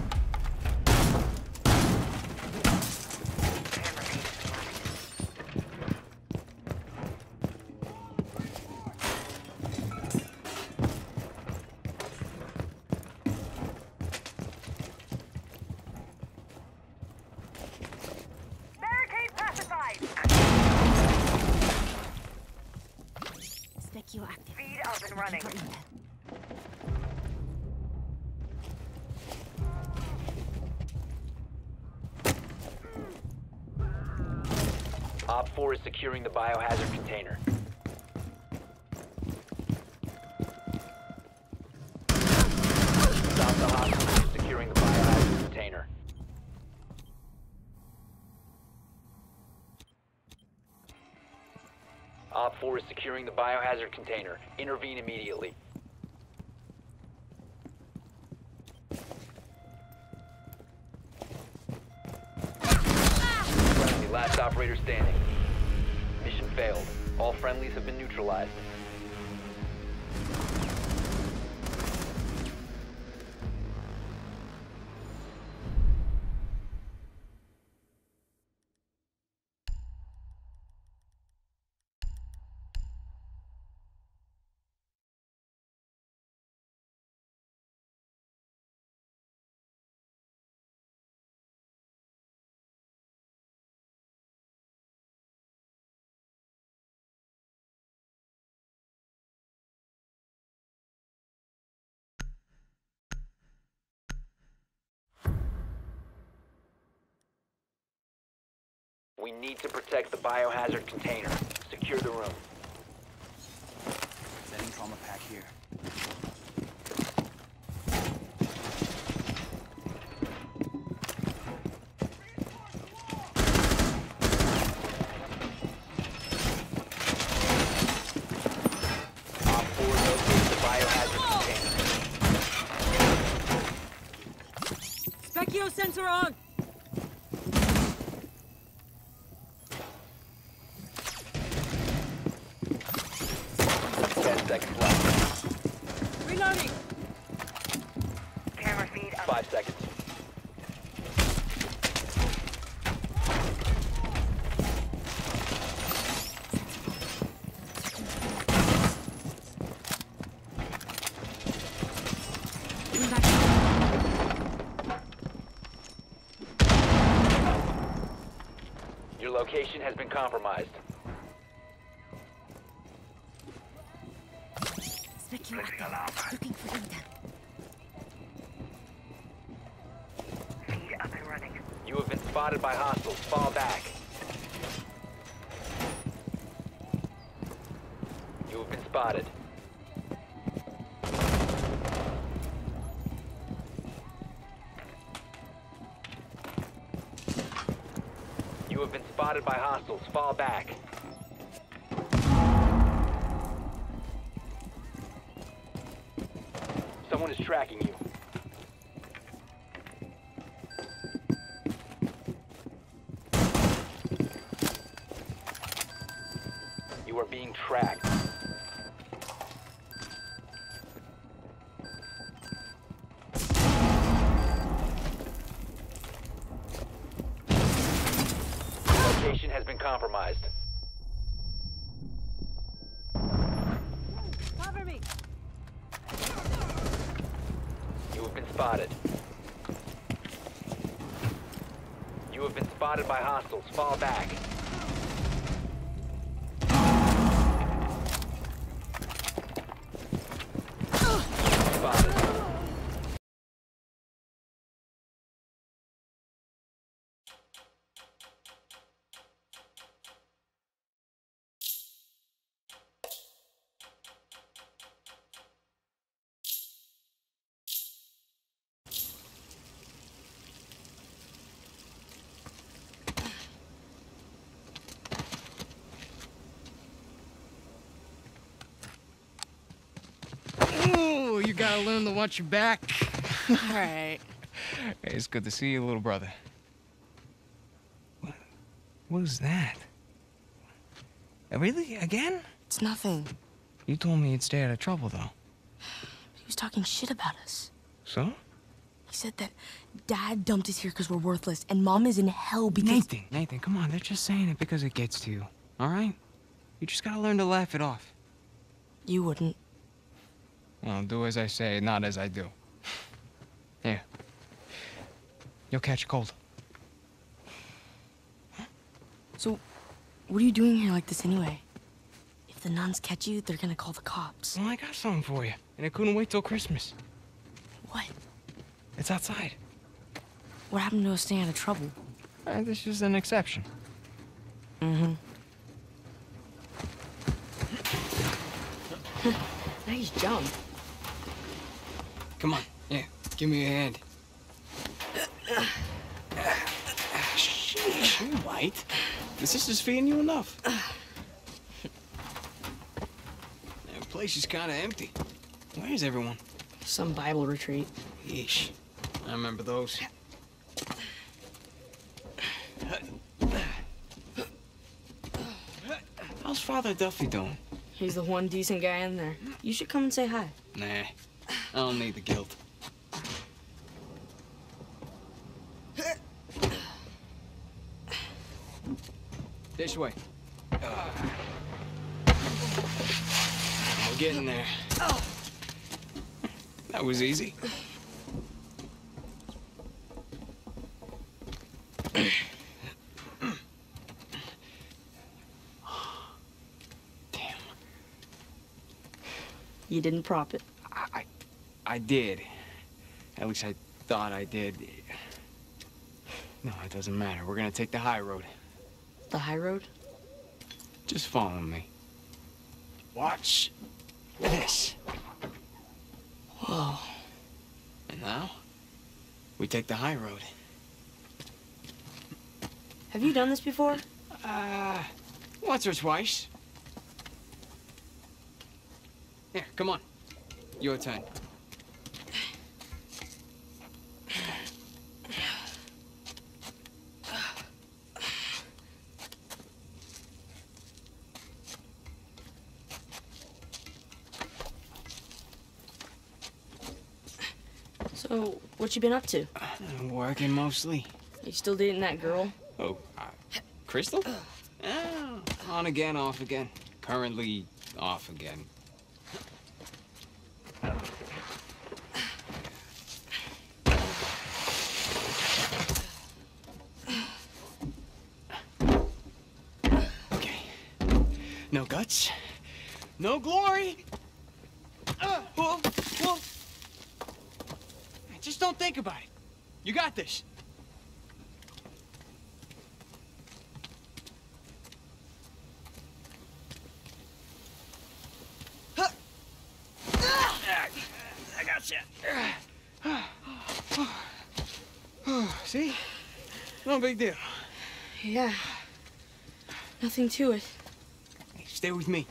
Active. Feed up and running. Op 4 is securing the biohazard container. Stop the hostage securing the biohazard container. Op 4 is securing the biohazard container. Intervene immediately. Friendly, last operator standing. Mission failed. All friendlies have been neutralized. We need to protect the biohazard container. Secure the room. Setting trauma pack here. Op 4 located the biohazard container. Specchio sensor on! Seconds left. Reloading! Camera feed up. 5 seconds. Your location has been compromised. Evacuate. Looking for Ethan. Feed up and running. You have been spotted by hostiles. Fall back. You have been spotted. You have been spotted by hostiles. Fall back. Someone is tracking you. You are being tracked. Location has been compromised. Cover me. You have been spotted. You have been spotted by hostiles. Fall back. Spotted. Ooh, you gotta learn to watch your back. All right. Hey, it's good to see you, little brother. What is that? Really? Again? It's nothing. You told me you'd stay out of trouble, though. He was talking shit about us. So? He said that Dad dumped us here because we're worthless, and Mom is in hell because... Nathan, come on. They're just saying it because it gets to you, all right? You just gotta learn to laugh it off. You wouldn't. Well, do as I say, not as I do. Here. You'll catch a cold. So, what are you doing here like this anyway? If the nuns catch you, they're gonna call the cops. Well, I got something for you, and I couldn't wait till Christmas. What? It's outside. What happened to us staying out of trouble? This is an exception. Mm-hmm. Nice jump. Come on. Yeah, give me a hand. Sheesh, you white. The sister's feeding you enough. The place is kind of empty. Where's everyone? Some Bible retreat. Yeesh. I remember those. How's Father Duffy doing? He's the one decent guy in there. You should come and say hi. Nah, I don't need the guilt. This way. We're getting there. That was easy. You didn't prop it. I did. At least I thought I did. No, it doesn't matter. We're gonna take the high road. The high road? Just follow me. Watch this. Whoa. And now, we take the high road. Have you done this before? Once or twice. Here, come on. Your turn. So, what you been up to? Working mostly. You still dating that girl? Oh, Crystal? On again, off again. Currently off again. Okay. No guts. No glory. Well, just don't think about it. You got this. I got you. See? No big deal. Yeah. Nothing to it. Hey, stay with me.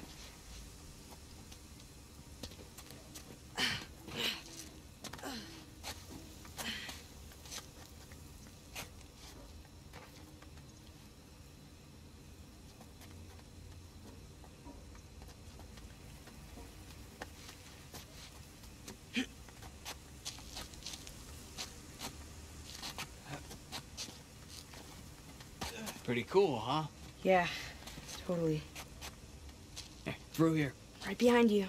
Pretty cool, huh? Yeah, totally. Hey, through here. Right behind you.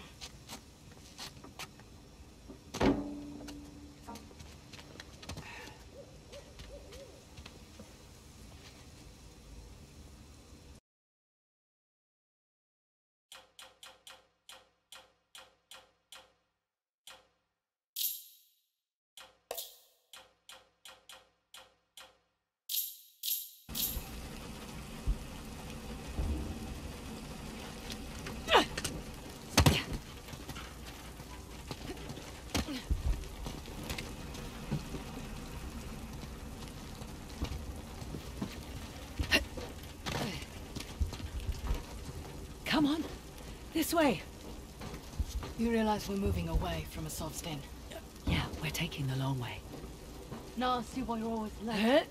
Come on. This way. You realize we're moving away from Asav's den? Yeah, we're taking the long way. Now I see why you're always late.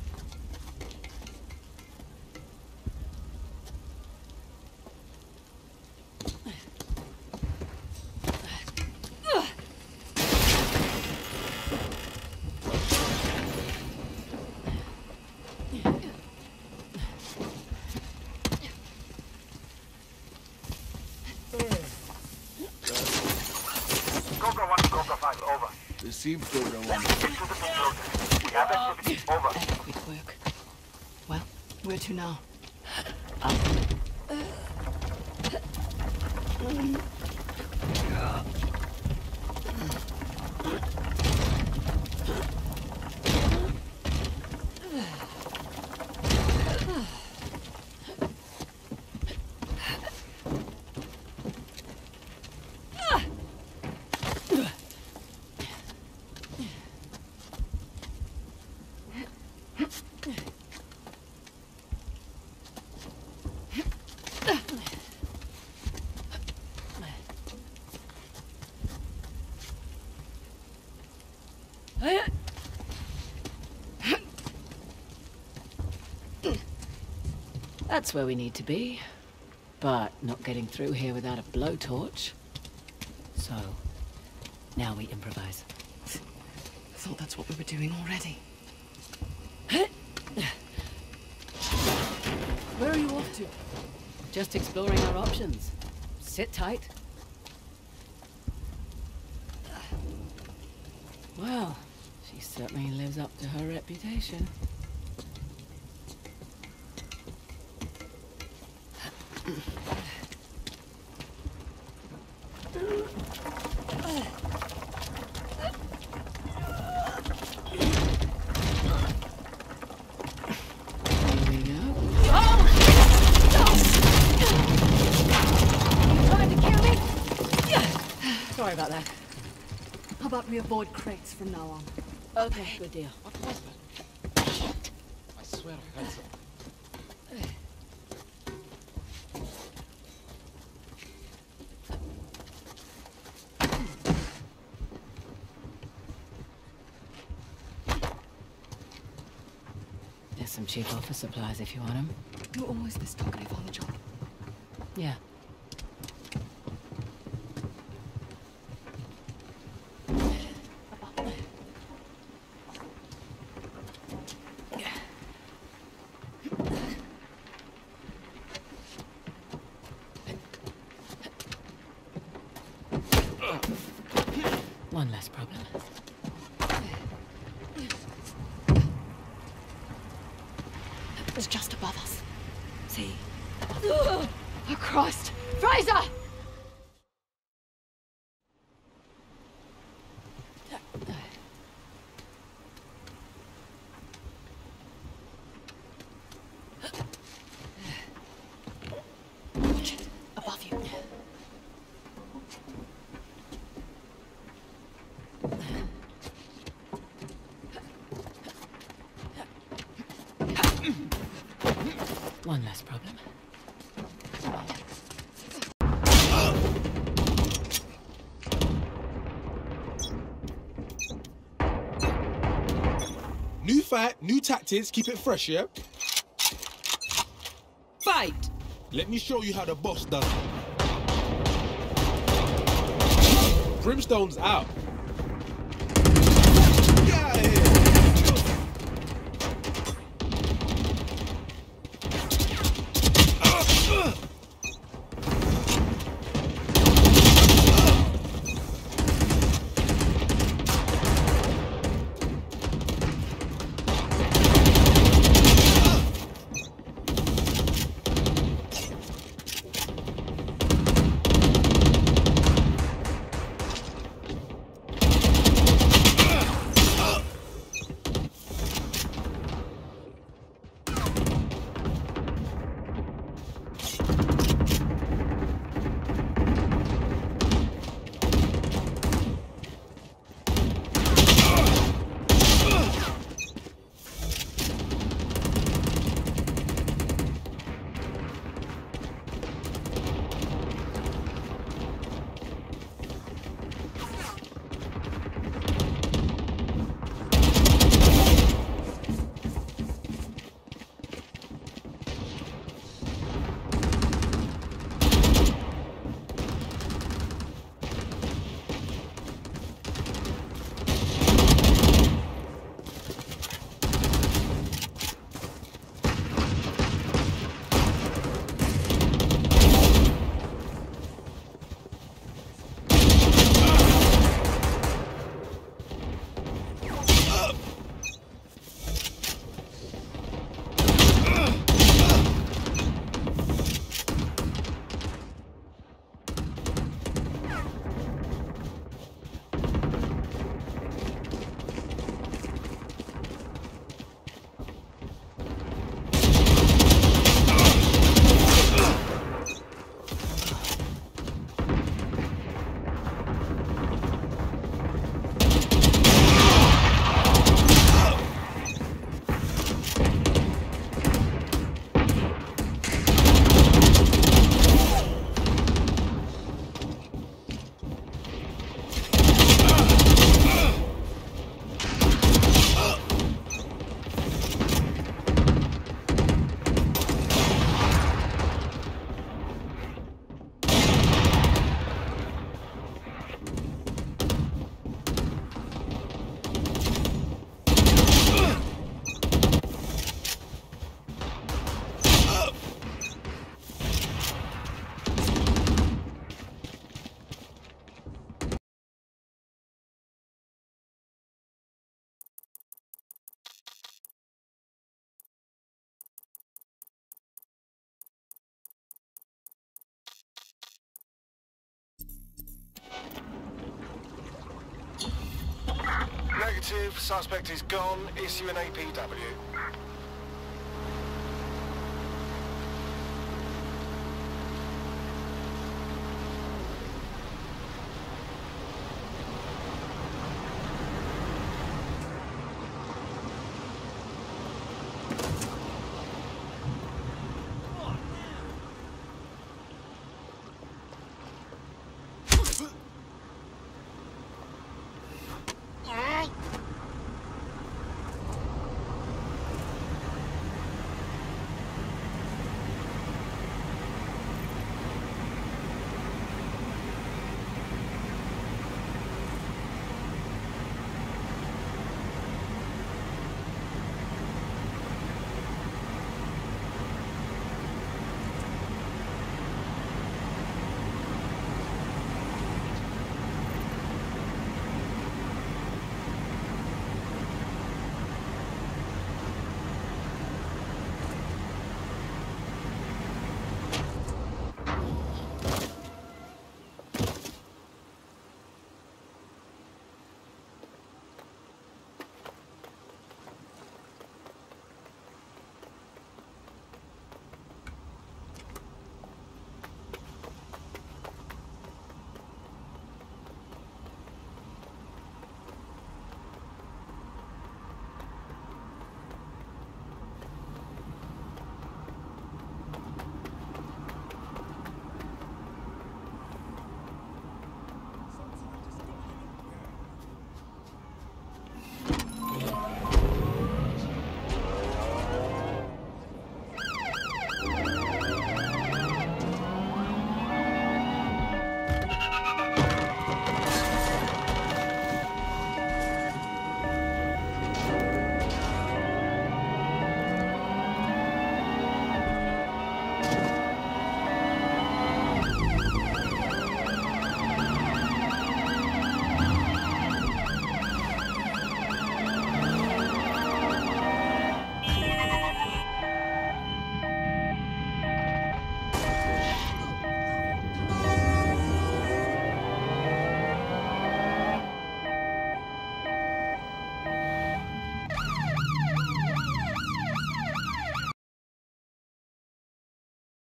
Received Gogo 1. We have activity. Over. Quick work. Well, where to now? That's where we need to be, but not getting through here without a blowtorch. So, now we improvise. I thought that's what we were doing already. Where are you off to? Just exploring our options. Sit tight. Well, she certainly lives up to her reputation. Sorry about that. How about we avoid crates from now on? Okay, good deal. What was that? Shit. I swear I heard something. There's some cheap office supplies if you want them. You're always this talkative on the job. Yeah. One less problem. It's just above us. See? Oh, Christ! Fraser! One less problem. New fight, new tactics, keep it fresh, yeah? Fight! Let me show you how the boss does it. Brimstone's out. Get out of here! Negative. Suspect is gone. Issue an APW.